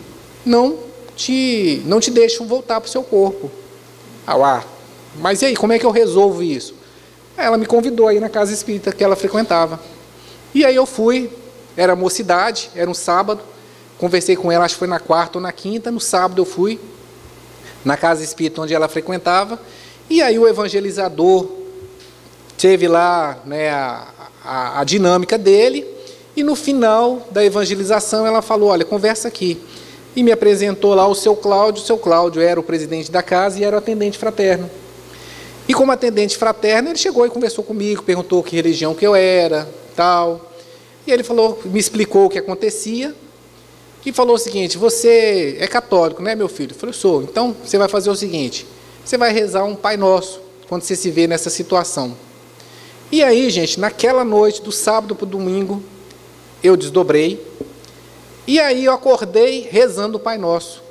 não te, não te deixam voltar para o seu corpo. Ah, lá. Mas e aí, como é que eu resolvo isso? Ela me convidou aí na casa espírita que ela frequentava. E aí eu fui, era mocidade, era um sábado, conversei com ela, acho que foi na quarta ou na quinta, no sábado eu fui na casa espírita onde ela frequentava, e aí o evangelizador teve lá, né, a, a, a dinâmica dele, e no final da evangelização ela falou, olha, conversa aqui. E me apresentou lá o seu Cláudio, o seu Cláudio era o presidente da casa e era o atendente fraterno. E como atendente fraterno, ele chegou e conversou comigo, perguntou que religião que eu era, tal. E ele falou, me explicou o que acontecia e falou o seguinte: você é católico, né, meu filho? Eu falei, sou. Então, você vai fazer o seguinte: você vai rezar um Pai Nosso quando você se vê nessa situação. E aí, gente, naquela noite, do sábado para o domingo, eu desdobrei. E aí eu acordei rezando o Pai Nosso.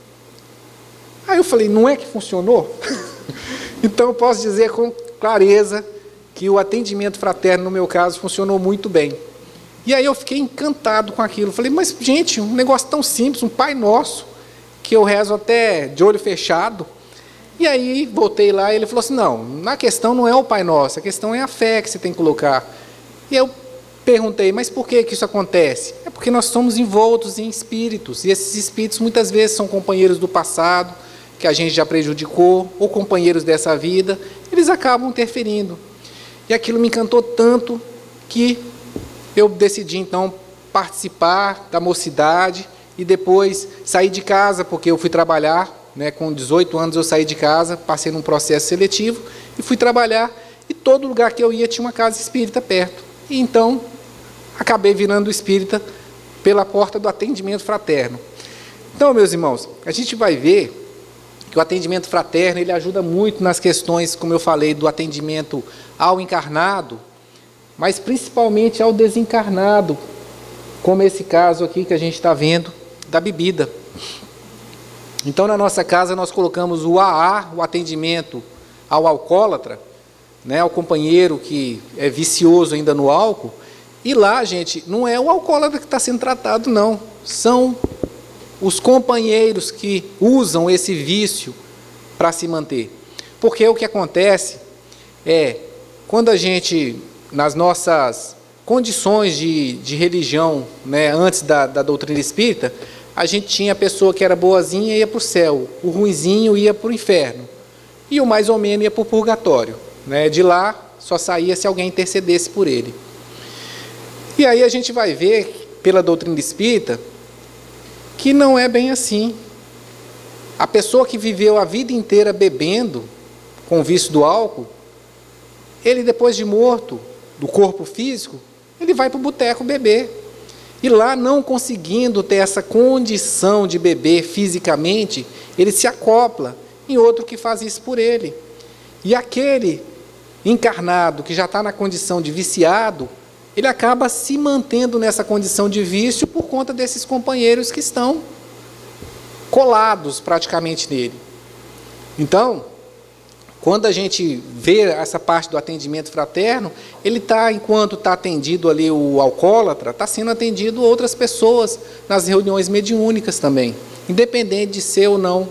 Aí eu falei, não é que funcionou? Então eu posso dizer com clareza que o atendimento fraterno, no meu caso, funcionou muito bem. E aí eu fiquei encantado com aquilo. Falei, mas gente, um negócio tão simples, um Pai Nosso, que eu rezo até de olho fechado. E aí voltei lá e ele falou assim, não, na questão não é o Pai Nosso, a questão é a fé que você tem que colocar. E eu perguntei, mas por que que isso acontece? É porque nós somos envoltos em espíritos, e esses espíritos muitas vezes são companheiros do passado, que a gente já prejudicou, ou companheiros dessa vida, eles acabam interferindo. E aquilo me encantou tanto que eu decidi então participar da mocidade e depois sair de casa, porque eu fui trabalhar, né, com dezoito anos eu saí de casa, passei num processo seletivo e fui trabalhar, e todo lugar que eu ia tinha uma casa espírita perto. E então acabei virando espírita pela porta do atendimento fraterno. Então, meus irmãos, a gente vai ver que o atendimento fraterno ele ajuda muito nas questões, como eu falei, do atendimento ao encarnado, mas principalmente ao desencarnado, como esse caso aqui que a gente está vendo da bebida. Então, na nossa casa, nós colocamos o A A, o atendimento ao alcoólatra, né, ao companheiro que é vicioso ainda no álcool, e lá, gente, não é o alcoólatra que está sendo tratado, não. São os companheiros que usam esse vício para se manter. Porque o que acontece é, quando a gente, nas nossas condições de, de religião, né, antes da, da doutrina espírita, a gente tinha a pessoa que era boazinha ia para o céu, o ruinzinho ia para o inferno, e o mais ou menos ia para o purgatório. Né? De lá, só saía se alguém intercedesse por ele. E aí a gente vai ver, pela doutrina espírita, que não é bem assim. A pessoa que viveu a vida inteira bebendo, com o vício do álcool, ele depois de morto, do corpo físico, ele vai para o boteco beber. E lá, não conseguindo ter essa condição de beber fisicamente, ele se acopla em outro que faz isso por ele. E aquele encarnado que já está na condição de viciado, ele acaba se mantendo nessa condição de vício por conta desses companheiros que estão colados praticamente nele. Então, quando a gente vê essa parte do atendimento fraterno, ele está, enquanto está atendido ali o alcoólatra, está sendo atendido outras pessoas nas reuniões mediúnicas também, independente de ser ou não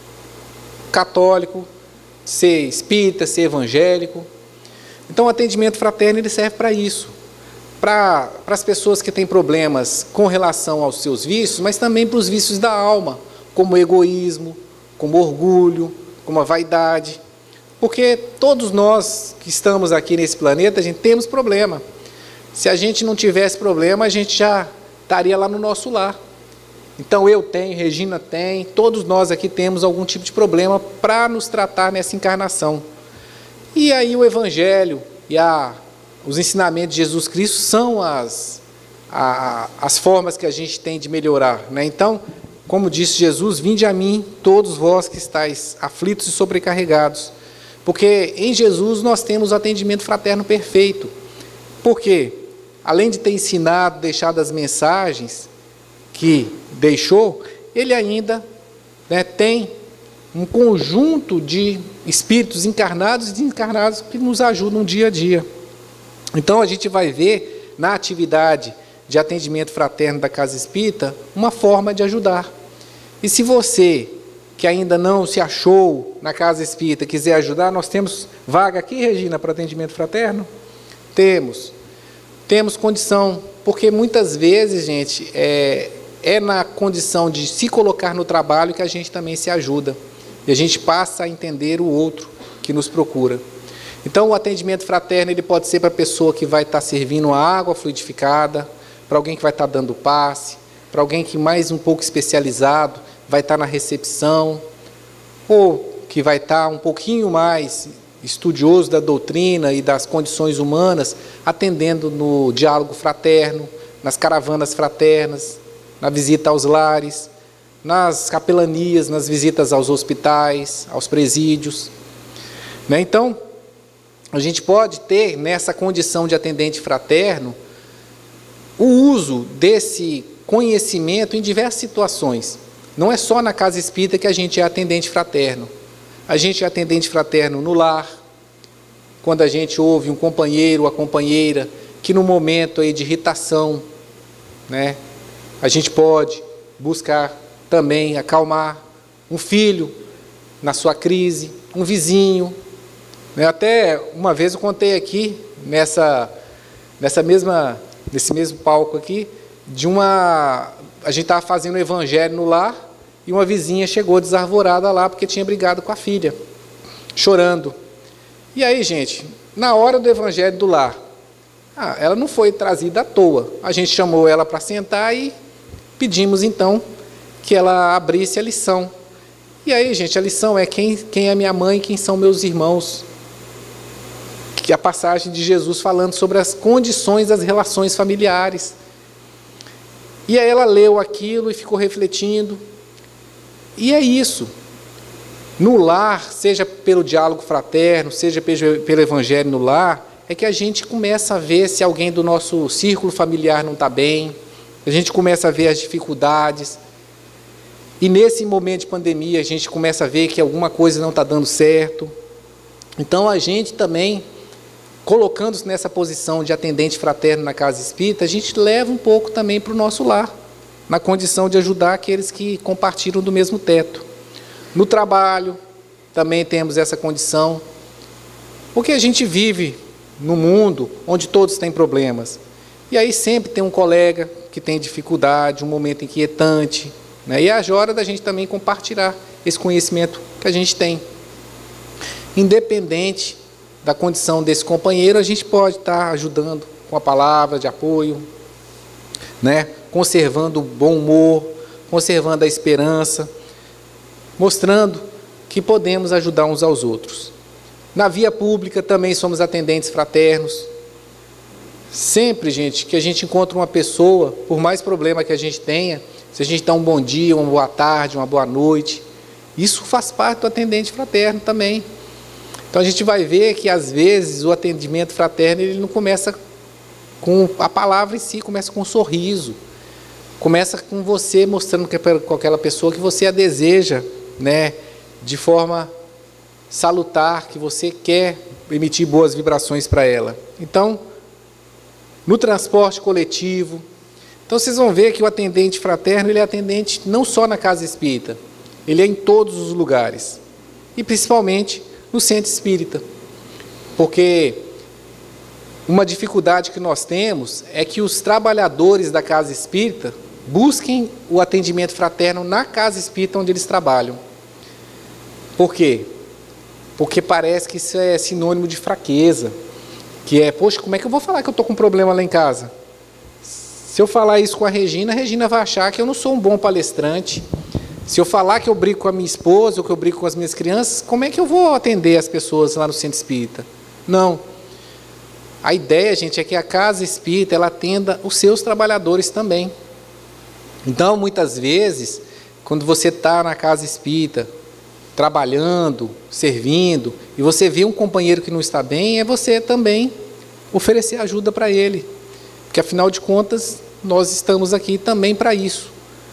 católico, ser espírita, ser evangélico. Então, o atendimento fraterno ele serve para isso, para as pessoas que têm problemas com relação aos seus vícios, mas também para os vícios da alma, como o egoísmo, como o orgulho, como a vaidade. Porque todos nós que estamos aqui nesse planeta, a gente temos problema. Se a gente não tivesse problema, a gente já estaria lá no nosso lar. Então eu tenho, Regina tem, todos nós aqui temos algum tipo de problema para nos tratar nessa encarnação. E aí o Evangelho e a, os ensinamentos de Jesus Cristo são as, a, as formas que a gente tem de melhorar. Né? Então, como disse Jesus, vinde a mim todos vós que estáis aflitos e sobrecarregados. Porque em Jesus nós temos o atendimento fraterno perfeito. Porque, além de ter ensinado, deixado as mensagens que deixou, ele ainda, né, tem um conjunto de espíritos encarnados e desencarnados que nos ajudam dia a dia. Então a gente vai ver na atividade de atendimento fraterno da Casa Espírita uma forma de ajudar. E se você que ainda não se achou na Casa Espírita, quiser ajudar, nós temos vaga aqui, Regina, para atendimento fraterno? Temos. Temos condição, porque muitas vezes, gente, é, é na condição de se colocar no trabalho que a gente também se ajuda. E a gente passa a entender o outro que nos procura. Então, o atendimento fraterno ele pode ser para a pessoa que vai estar servindo a água fluidificada, para alguém que vai estar dando passe, para alguém que mais um pouco especializado vai estar na recepção, ou que vai estar um pouquinho mais estudioso da doutrina e das condições humanas, atendendo no diálogo fraterno, nas caravanas fraternas, na visita aos lares, nas capelanias, nas visitas aos hospitais, aos presídios. Né? Então, a gente pode ter, nessa condição de atendente fraterno, o uso desse conhecimento em diversas situações. Não é só na casa espírita que a gente é atendente fraterno. A gente é atendente fraterno no lar, quando a gente ouve um companheiro ou a companheira que no momento aí de irritação, né, a gente pode buscar também acalmar um filho na sua crise, um vizinho. Né? Até uma vez eu contei aqui, nessa, nessa mesma, nesse mesmo palco aqui, de uma... A gente estava fazendo o evangelho no lar e uma vizinha chegou desarvorada lá porque tinha brigado com a filha, chorando. E aí, gente, na hora do evangelho do lar, ah, ela não foi trazida à toa. A gente chamou ela para sentar e pedimos, então, que ela abrisse a lição. E aí, gente, a lição é quem, quem é minha mãe e quem são meus irmãos. Que é a passagem de Jesus falando sobre as condições das relações familiares. E aí ela leu aquilo e ficou refletindo. E é isso. No lar, seja pelo diálogo fraterno, seja pelo evangelho no lar, é que a gente começa a ver se alguém do nosso círculo familiar não está bem, a gente começa a ver as dificuldades, e nesse momento de pandemia a gente começa a ver que alguma coisa não está dando certo. Então a gente também, colocando-se nessa posição de atendente fraterno na casa espírita, a gente leva um pouco também para o nosso lar, na condição de ajudar aqueles que compartilham do mesmo teto. No trabalho, também temos essa condição, porque a gente vive num mundo onde todos têm problemas. E aí sempre tem um colega que tem dificuldade, um momento inquietante, né? E é a hora da gente também compartilhar esse conhecimento que a gente tem. Independente da condição desse companheiro, a gente pode estar ajudando com a palavra de apoio, né? Conservando o bom humor, conservando a esperança, mostrando que podemos ajudar uns aos outros. Na via pública também somos atendentes fraternos. Sempre, gente, que a gente encontra uma pessoa, por mais problema que a gente tenha, se a gente dá um bom dia, uma boa tarde, uma boa noite, isso faz parte do atendente fraterno também. Então a gente vai ver que às vezes o atendimento fraterno ele não começa com a palavra em si, começa com um sorriso. Começa com você mostrando com aquela pessoa que você a deseja, né, de forma salutar, que você quer emitir boas vibrações para ela. Então, no transporte coletivo, então vocês vão ver que o atendente fraterno, ele é atendente não só na casa espírita, ele é em todos os lugares, e principalmente no centro espírita, porque uma dificuldade que nós temos é que os trabalhadores da casa espírita busquem o atendimento fraterno na casa espírita onde eles trabalham. Por quê? Porque parece que isso é sinônimo de fraqueza, que é, poxa, como é que eu vou falar que eu estou com um problema lá em casa? Se eu falar isso com a Regina, a Regina vai achar que eu não sou um bom palestrante. Se eu falar que eu brigo com a minha esposa ou que eu brigo com as minhas crianças, como é que eu vou atender as pessoas lá no centro espírita? Não. A ideia, gente, é que a casa espírita ela atenda os seus trabalhadores também. Então, muitas vezes, quando você está na casa espírita, trabalhando, servindo, e você vê um companheiro que não está bem, é você também oferecer ajuda para ele. Porque, afinal de contas, nós estamos aqui também para isso.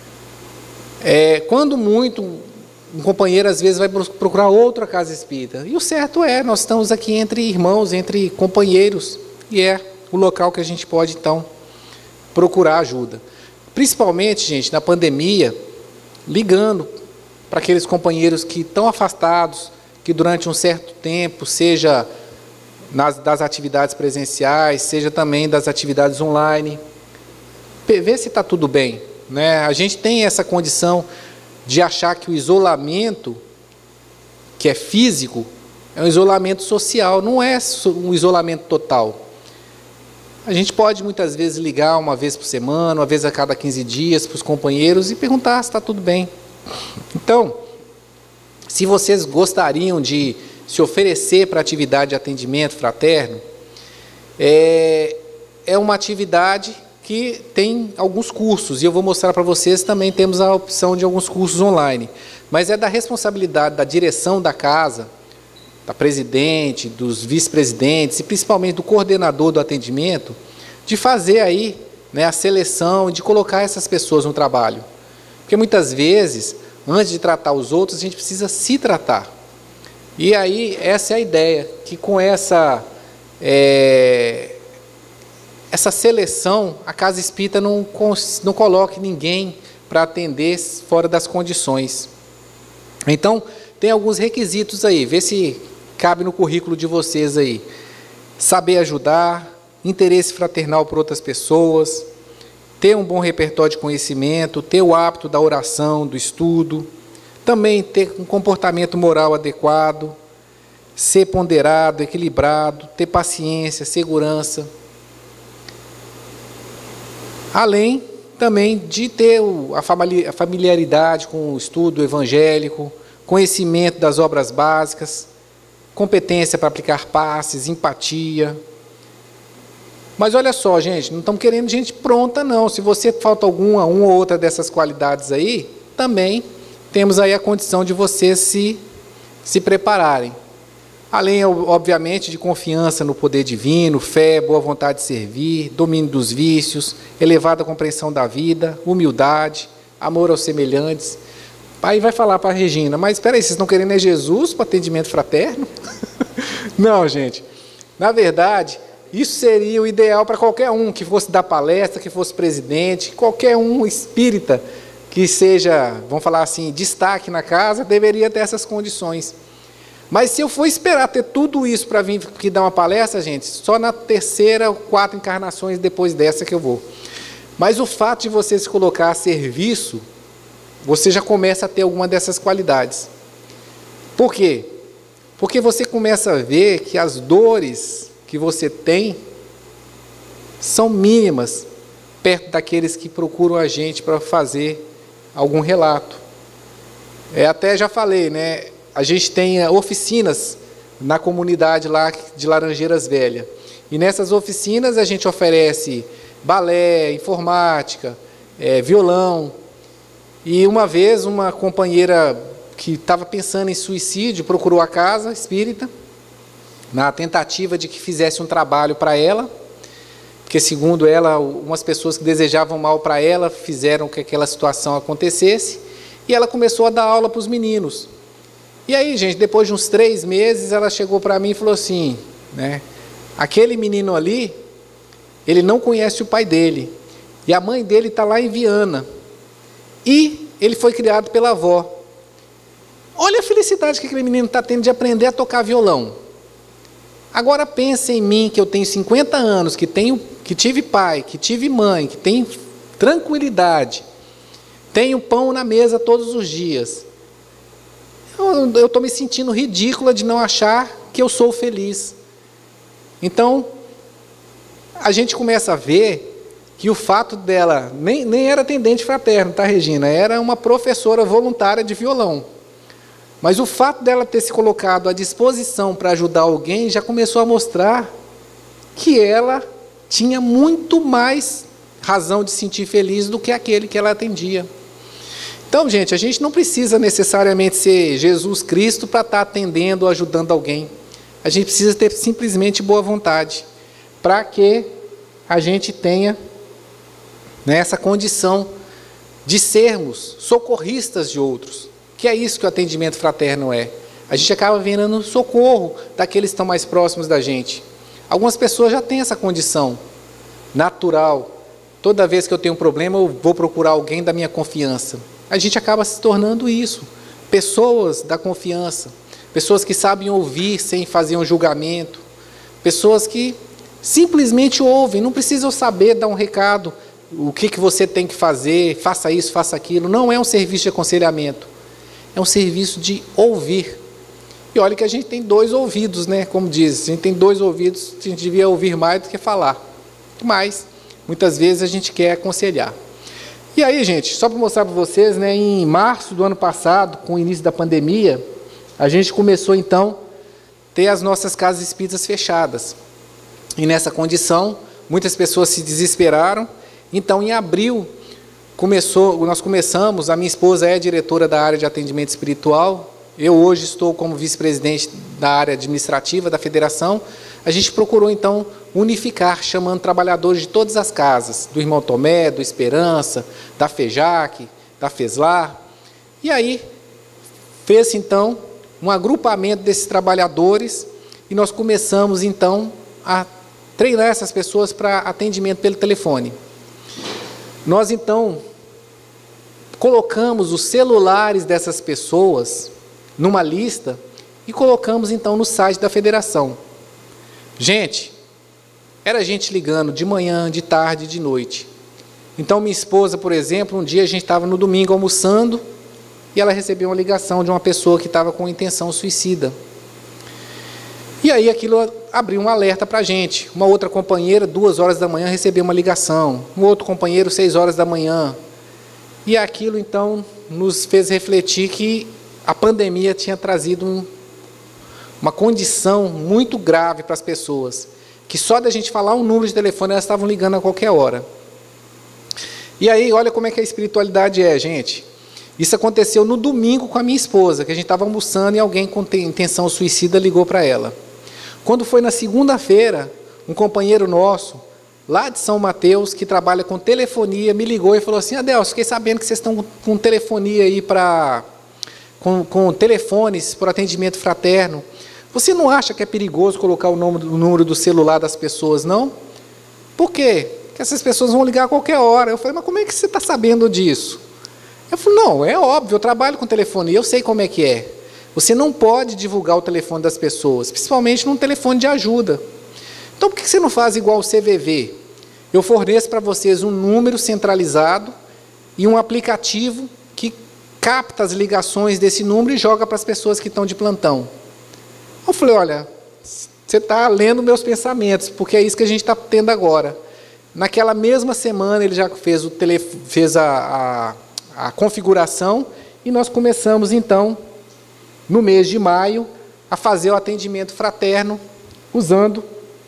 É, quando muito, um companheiro às vezes vai procurar outra casa espírita. E o certo é, nós estamos aqui entre irmãos, entre companheiros, e é o local que a gente pode, então, procurar ajuda. Principalmente, gente, na pandemia, ligando para aqueles companheiros que estão afastados, que durante um certo tempo, seja nas, das atividades presenciais, seja também das atividades online, ver se está tudo bem. Né? A gente tem essa condição de achar que o isolamento, que é físico, é um isolamento social, não é um isolamento total. A gente pode muitas vezes ligar uma vez por semana, uma vez a cada quinze dias para os companheiros e perguntar se está tudo bem. Então, se vocês gostariam de se oferecer para atividade de atendimento fraterno, é, é uma atividade que tem alguns cursos, e eu vou mostrar para vocês, também temos a opção de alguns cursos online, mas é da responsabilidade da direção da casa, da presidente, dos vice-presidentes e principalmente do coordenador do atendimento, de fazer aí, né, a seleção, de colocar essas pessoas no trabalho. Porque muitas vezes, antes de tratar os outros, a gente precisa se tratar. E aí, essa é a ideia, que com essa, é, essa seleção, a Casa Espírita não, não coloque ninguém para atender fora das condições. Então, tem alguns requisitos aí, vê se cabe no currículo de vocês aí. Saber ajudar, interesse fraternal por outras pessoas, ter um bom repertório de conhecimento, ter o hábito da oração, do estudo, também ter um comportamento moral adequado, ser ponderado, equilibrado, ter paciência, segurança. Além também de ter a familiaridade com o estudo evangélico, conhecimento das obras básicas, competência para aplicar passes, empatia. Mas olha só, gente, não estamos querendo gente pronta, não. Se você falta alguma, uma ou outra dessas qualidades aí, também temos aí a condição de vocês se, se prepararem. Além, obviamente, de confiança no poder divino, fé, boa vontade de servir, domínio dos vícios, elevada compreensão da vida, humildade, amor aos semelhantes. Aí vai falar para a Regina, mas espera aí, vocês estão querendo é Jesus para atendimento fraterno? Não, gente. Na verdade, isso seria o ideal para qualquer um que fosse dar palestra, que fosse presidente, qualquer um espírita que seja, vamos falar assim, destaque na casa, deveria ter essas condições. Mas se eu for esperar ter tudo isso para vir aqui dar uma palestra, gente, só na terceira ou quatro encarnações depois dessa que eu vou. Mas o fato de você se colocar a serviço, você já começa a ter alguma dessas qualidades. Por quê? Porque você começa a ver que as dores que você tem são mínimas perto daqueles que procuram a gente para fazer algum relato. É, até já falei, né? A gente tem oficinas na comunidade lá de Laranjeiras Velhas. E nessas oficinas a gente oferece balé, informática, é, violão. E uma vez uma companheira que estava pensando em suicídio procurou a casa espírita na tentativa de que fizesse um trabalho para ela, porque segundo ela, umas pessoas que desejavam mal para ela fizeram que aquela situação acontecesse, e ela começou a dar aula para os meninos. E aí, gente, depois de uns três meses, ela chegou para mim e falou assim, né, aquele menino ali, ele não conhece o pai dele, e a mãe dele está lá em Viana, e ele foi criado pela avó. Olha a felicidade que aquele menino está tendo de aprender a tocar violão. Agora pense em mim, que eu tenho cinquenta anos, que, tenho, que tive pai, que tive mãe, que tenho tranquilidade, tenho pão na mesa todos os dias. Eu estou me sentindo ridícula de não achar que eu sou feliz. Então, a gente começa a ver que o fato dela, nem, nem era atendente fraterno, tá, Regina? Era uma professora voluntária de violão. Mas o fato dela ter se colocado à disposição para ajudar alguém já começou a mostrar que ela tinha muito mais razão de se sentir feliz do que aquele que ela atendia. Então, gente, a gente não precisa necessariamente ser Jesus Cristo para estar atendendo ou ajudando alguém. A gente precisa ter simplesmente boa vontade, para que a gente tenha nessa condição de sermos socorristas de outros, que é isso que o atendimento fraterno é. A gente acaba virando socorro daqueles que estão mais próximos da gente. Algumas pessoas já têm essa condição natural. Toda vez que eu tenho um problema, eu vou procurar alguém da minha confiança. A gente acaba se tornando isso, pessoas da confiança, pessoas que sabem ouvir sem fazer um julgamento, pessoas que simplesmente ouvem, não precisam saber dar um recado, o que, que você tem que fazer, faça isso, faça aquilo. Não é um serviço de aconselhamento, é um serviço de ouvir. E olha que a gente tem dois ouvidos, né? Como diz, a gente tem dois ouvidos, a gente devia ouvir mais do que falar. Mas, muitas vezes a gente quer aconselhar. E aí, gente, só para mostrar para vocês, né, em março do ano passado, com o início da pandemia, a gente começou, então, ter as nossas casas espíritas fechadas. E nessa condição, muitas pessoas se desesperaram. Então, em abril, começou, nós começamos, a minha esposa é diretora da área de atendimento espiritual, eu hoje estou como vice-presidente da área administrativa da federação. A gente procurou, então, unificar, chamando trabalhadores de todas as casas, do Irmão Tomé, do Esperança, da FEJAC, da FESLAR. E aí, fez-se, então, um agrupamento desses trabalhadores e nós começamos, então, a treinar essas pessoas para atendimento pelo telefone. Nós, então, colocamos os celulares dessas pessoas numa lista e colocamos, então, no site da federação. Gente, era gente ligando de manhã, de tarde, de noite. Então, minha esposa, por exemplo, um dia a gente estava no domingo almoçando e ela recebeu uma ligação de uma pessoa que estava com intenção suicida. E aí aquilo abriu um alerta para a gente. Uma outra companheira, duas horas da manhã, recebeu uma ligação. Um outro companheiro, seis horas da manhã. E aquilo, então, nos fez refletir que a pandemia tinha trazido um, uma condição muito grave para as pessoas, que só da gente falar um número de telefone, elas estavam ligando a qualquer hora. E aí, olha como é que a espiritualidade é, gente. Isso aconteceu no domingo com a minha esposa, que a gente estava almoçando e alguém com intenção suicida ligou para ela. Quando foi na segunda-feira, um companheiro nosso, lá de São Mateus, que trabalha com telefonia, me ligou e falou assim: Adelso, fiquei sabendo que vocês estão com telefonia aí para... Com, com telefones para atendimento fraterno. Você não acha que é perigoso colocar o, nome, o número do celular das pessoas, não? Por quê? Porque essas pessoas vão ligar a qualquer hora. Eu falei, mas como é que você está sabendo disso? Eu falei, não, é óbvio, eu trabalho com telefonia, eu sei como é que é. Você não pode divulgar o telefone das pessoas, principalmente num telefone de ajuda. Então, por que você não faz igual o C V V? Eu forneço para vocês um número centralizado e um aplicativo que capta as ligações desse número e joga para as pessoas que estão de plantão. Eu falei, olha, você está lendo meus pensamentos, porque é isso que a gente está tendo agora. Naquela mesma semana, ele já fez, o tele, fez a, a, a configuração e nós começamos, então, no mês de maio, a fazer o atendimento fraterno usando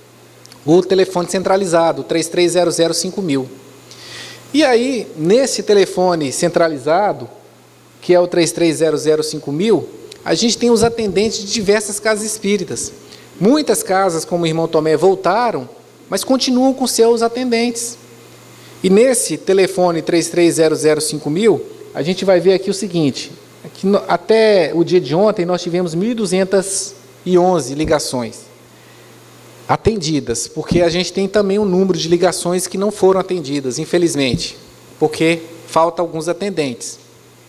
o telefone centralizado, três três zero zero cinco mil. E aí, nesse telefone centralizado, que é o três três zero zero cinco mil, a gente tem os atendentes de diversas casas espíritas. Muitas casas, como o Irmão Tomé, voltaram, mas continuam com seus atendentes. E nesse telefone três três zero zero cinco mil, a gente vai ver aqui o seguinte, que no, até o dia de ontem nós tivemos mil duzentas e onze ligações atendidas, porque a gente tem também um número de ligações que não foram atendidas, infelizmente, porque falta alguns atendentes.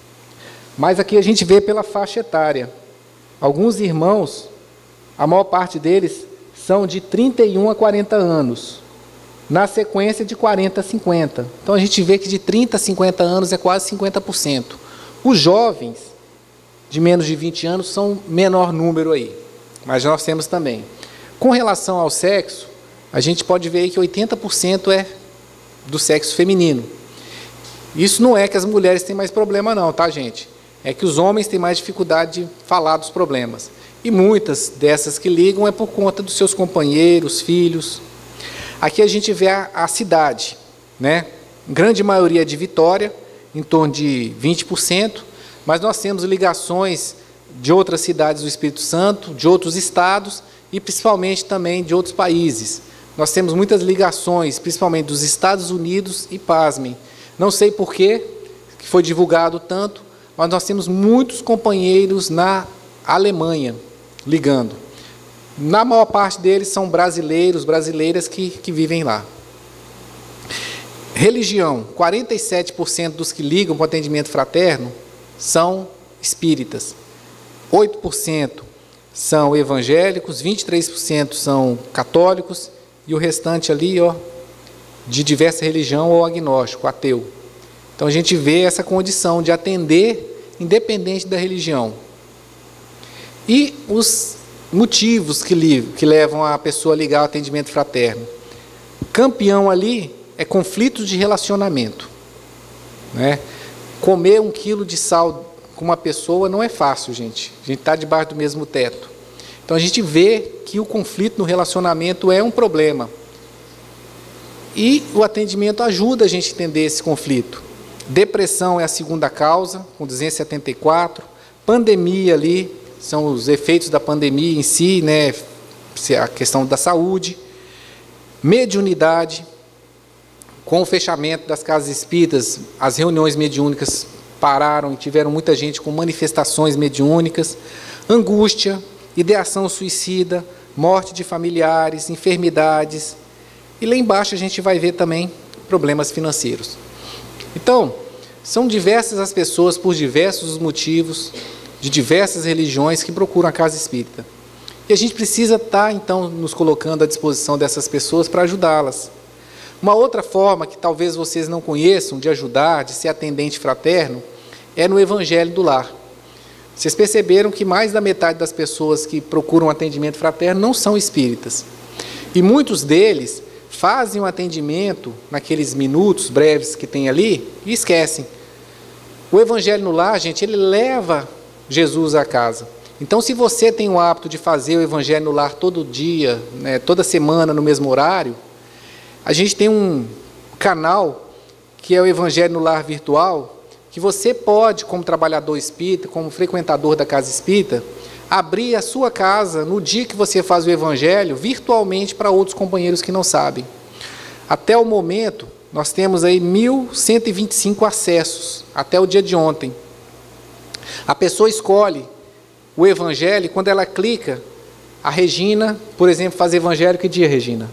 Mas aqui a gente vê pela faixa etária. Alguns irmãos, a maior parte deles, são de trinta e um a quarenta anos. Na sequência, de quarenta a cinquenta. Então, a gente vê que de trinta a cinquenta anos é quase cinquenta por cento. Os jovens, de menos de vinte anos, são menor número aí. Mas nós temos também. Com relação ao sexo, a gente pode ver que oitenta por cento é do sexo feminino. Isso não é que as mulheres têm mais problema não, tá, gente? É que os homens têm mais dificuldade de falar dos problemas. E muitas dessas que ligam é por conta dos seus companheiros, filhos. Aqui a gente vê a, a cidade, né? Grande maioria de Vitória, em torno de vinte por cento, mas nós temos ligações de outras cidades do Espírito Santo, de outros estados e principalmente também de outros países. Nós temos muitas ligações, principalmente dos Estados Unidos e, pasmem, não sei por que foi divulgado tanto, mas nós temos muitos companheiros na Alemanha ligando. Na maior parte deles são brasileiros, brasileiras que, que vivem lá. Religião, quarenta e sete por cento dos que ligam para o atendimento fraterno são espíritas. oito por cento são evangélicos, vinte e três por cento são católicos e o restante ali, ó, de diversa religião ou agnóstico, ateu. Então a gente vê essa condição de atender independente da religião. E os motivos que, li, que levam a pessoa a ligar ao atendimento fraterno. Campeão ali é conflitos de relacionamento, né? Comer um quilo de sal com uma pessoa não é fácil, gente. A gente está debaixo do mesmo teto. Então a gente vê que o conflito no relacionamento é um problema. E o atendimento ajuda a gente a entender esse conflito. Depressão é a segunda causa, com duzentos e setenta e quatro. Pandemia ali, são os efeitos da pandemia em si, né? A questão da saúde. Mediunidade. Com o fechamento das casas espíritas, as reuniões mediúnicas pararam e tiveram muita gente com manifestações mediúnicas. Angústia, ideação suicida, morte de familiares, enfermidades. E lá embaixo a gente vai ver também problemas financeiros. Então, são diversas as pessoas, por diversos motivos, de diversas religiões, que procuram a casa espírita. E a gente precisa estar, então, nos colocando à disposição dessas pessoas para ajudá-las. Uma outra forma, que talvez vocês não conheçam, de ajudar, de ser atendente fraterno, é no Evangelho do Lar. Vocês perceberam que mais da metade das pessoas que procuram atendimento fraterno não são espíritas. E muitos deles fazem o atendimento naqueles minutos breves que tem ali e esquecem. O Evangelho no Lar, gente, ele leva Jesus à casa. Então, se você tem o hábito de fazer o Evangelho no Lar todo dia, né, toda semana, no mesmo horário, a gente tem um canal que é o Evangelho no Lar virtual, que você pode, como trabalhador espírita, como frequentador da casa espírita, abrir a sua casa no dia que você faz o Evangelho virtualmente para outros companheiros que não sabem. Até o momento, nós temos aí mil cento e vinte e cinco acessos, até o dia de ontem. A pessoa escolhe o Evangelho e quando ela clica, a Regina, por exemplo, faz Evangelho, que dia, Regina?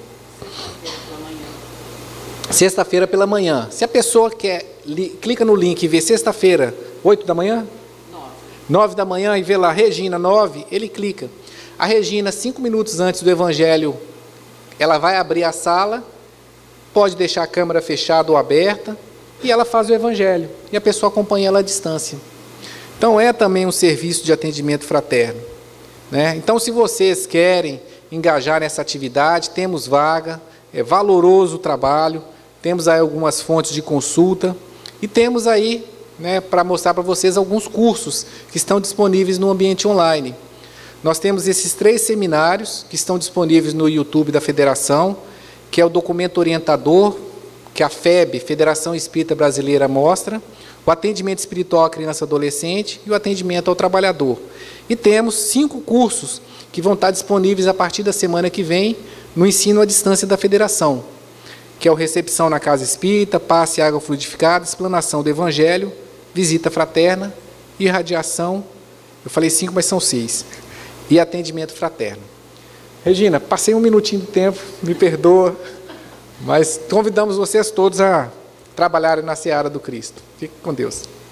Sexta-feira pela manhã. Se a pessoa quer, li, clica no link e vê sexta-feira, oito da manhã? Nove. Nove da manhã e vê lá, Regina, nove, ele clica. A Regina, cinco minutos antes do Evangelho, ela vai abrir a sala, pode deixar a câmera fechada ou aberta, e ela faz o Evangelho. E a pessoa acompanha ela à distância. Então, é também um serviço de atendimento fraterno, né? Então, se vocês querem engajar nessa atividade, temos vaga, é valoroso o trabalho, temos aí algumas fontes de consulta e temos aí, né, para mostrar para vocês alguns cursos que estão disponíveis no ambiente online. Nós temos esses três seminários que estão disponíveis no YouTube da Federação, que é o documento orientador, que a F E B, Federação Espírita Brasileira, mostra, o atendimento espiritual à criança e adolescente e o atendimento ao trabalhador. E temos cinco cursos que vão estar disponíveis a partir da semana que vem no ensino à distância da Federação, que é o recepção na casa espírita, passe água fluidificada, explanação do Evangelho, visita fraterna, irradiação, eu falei cinco, mas são seis, e atendimento fraterno. Regina, passei um minutinho do tempo, me perdoa, mas convidamos vocês todos a trabalharem na seara do Cristo. Fique com Deus.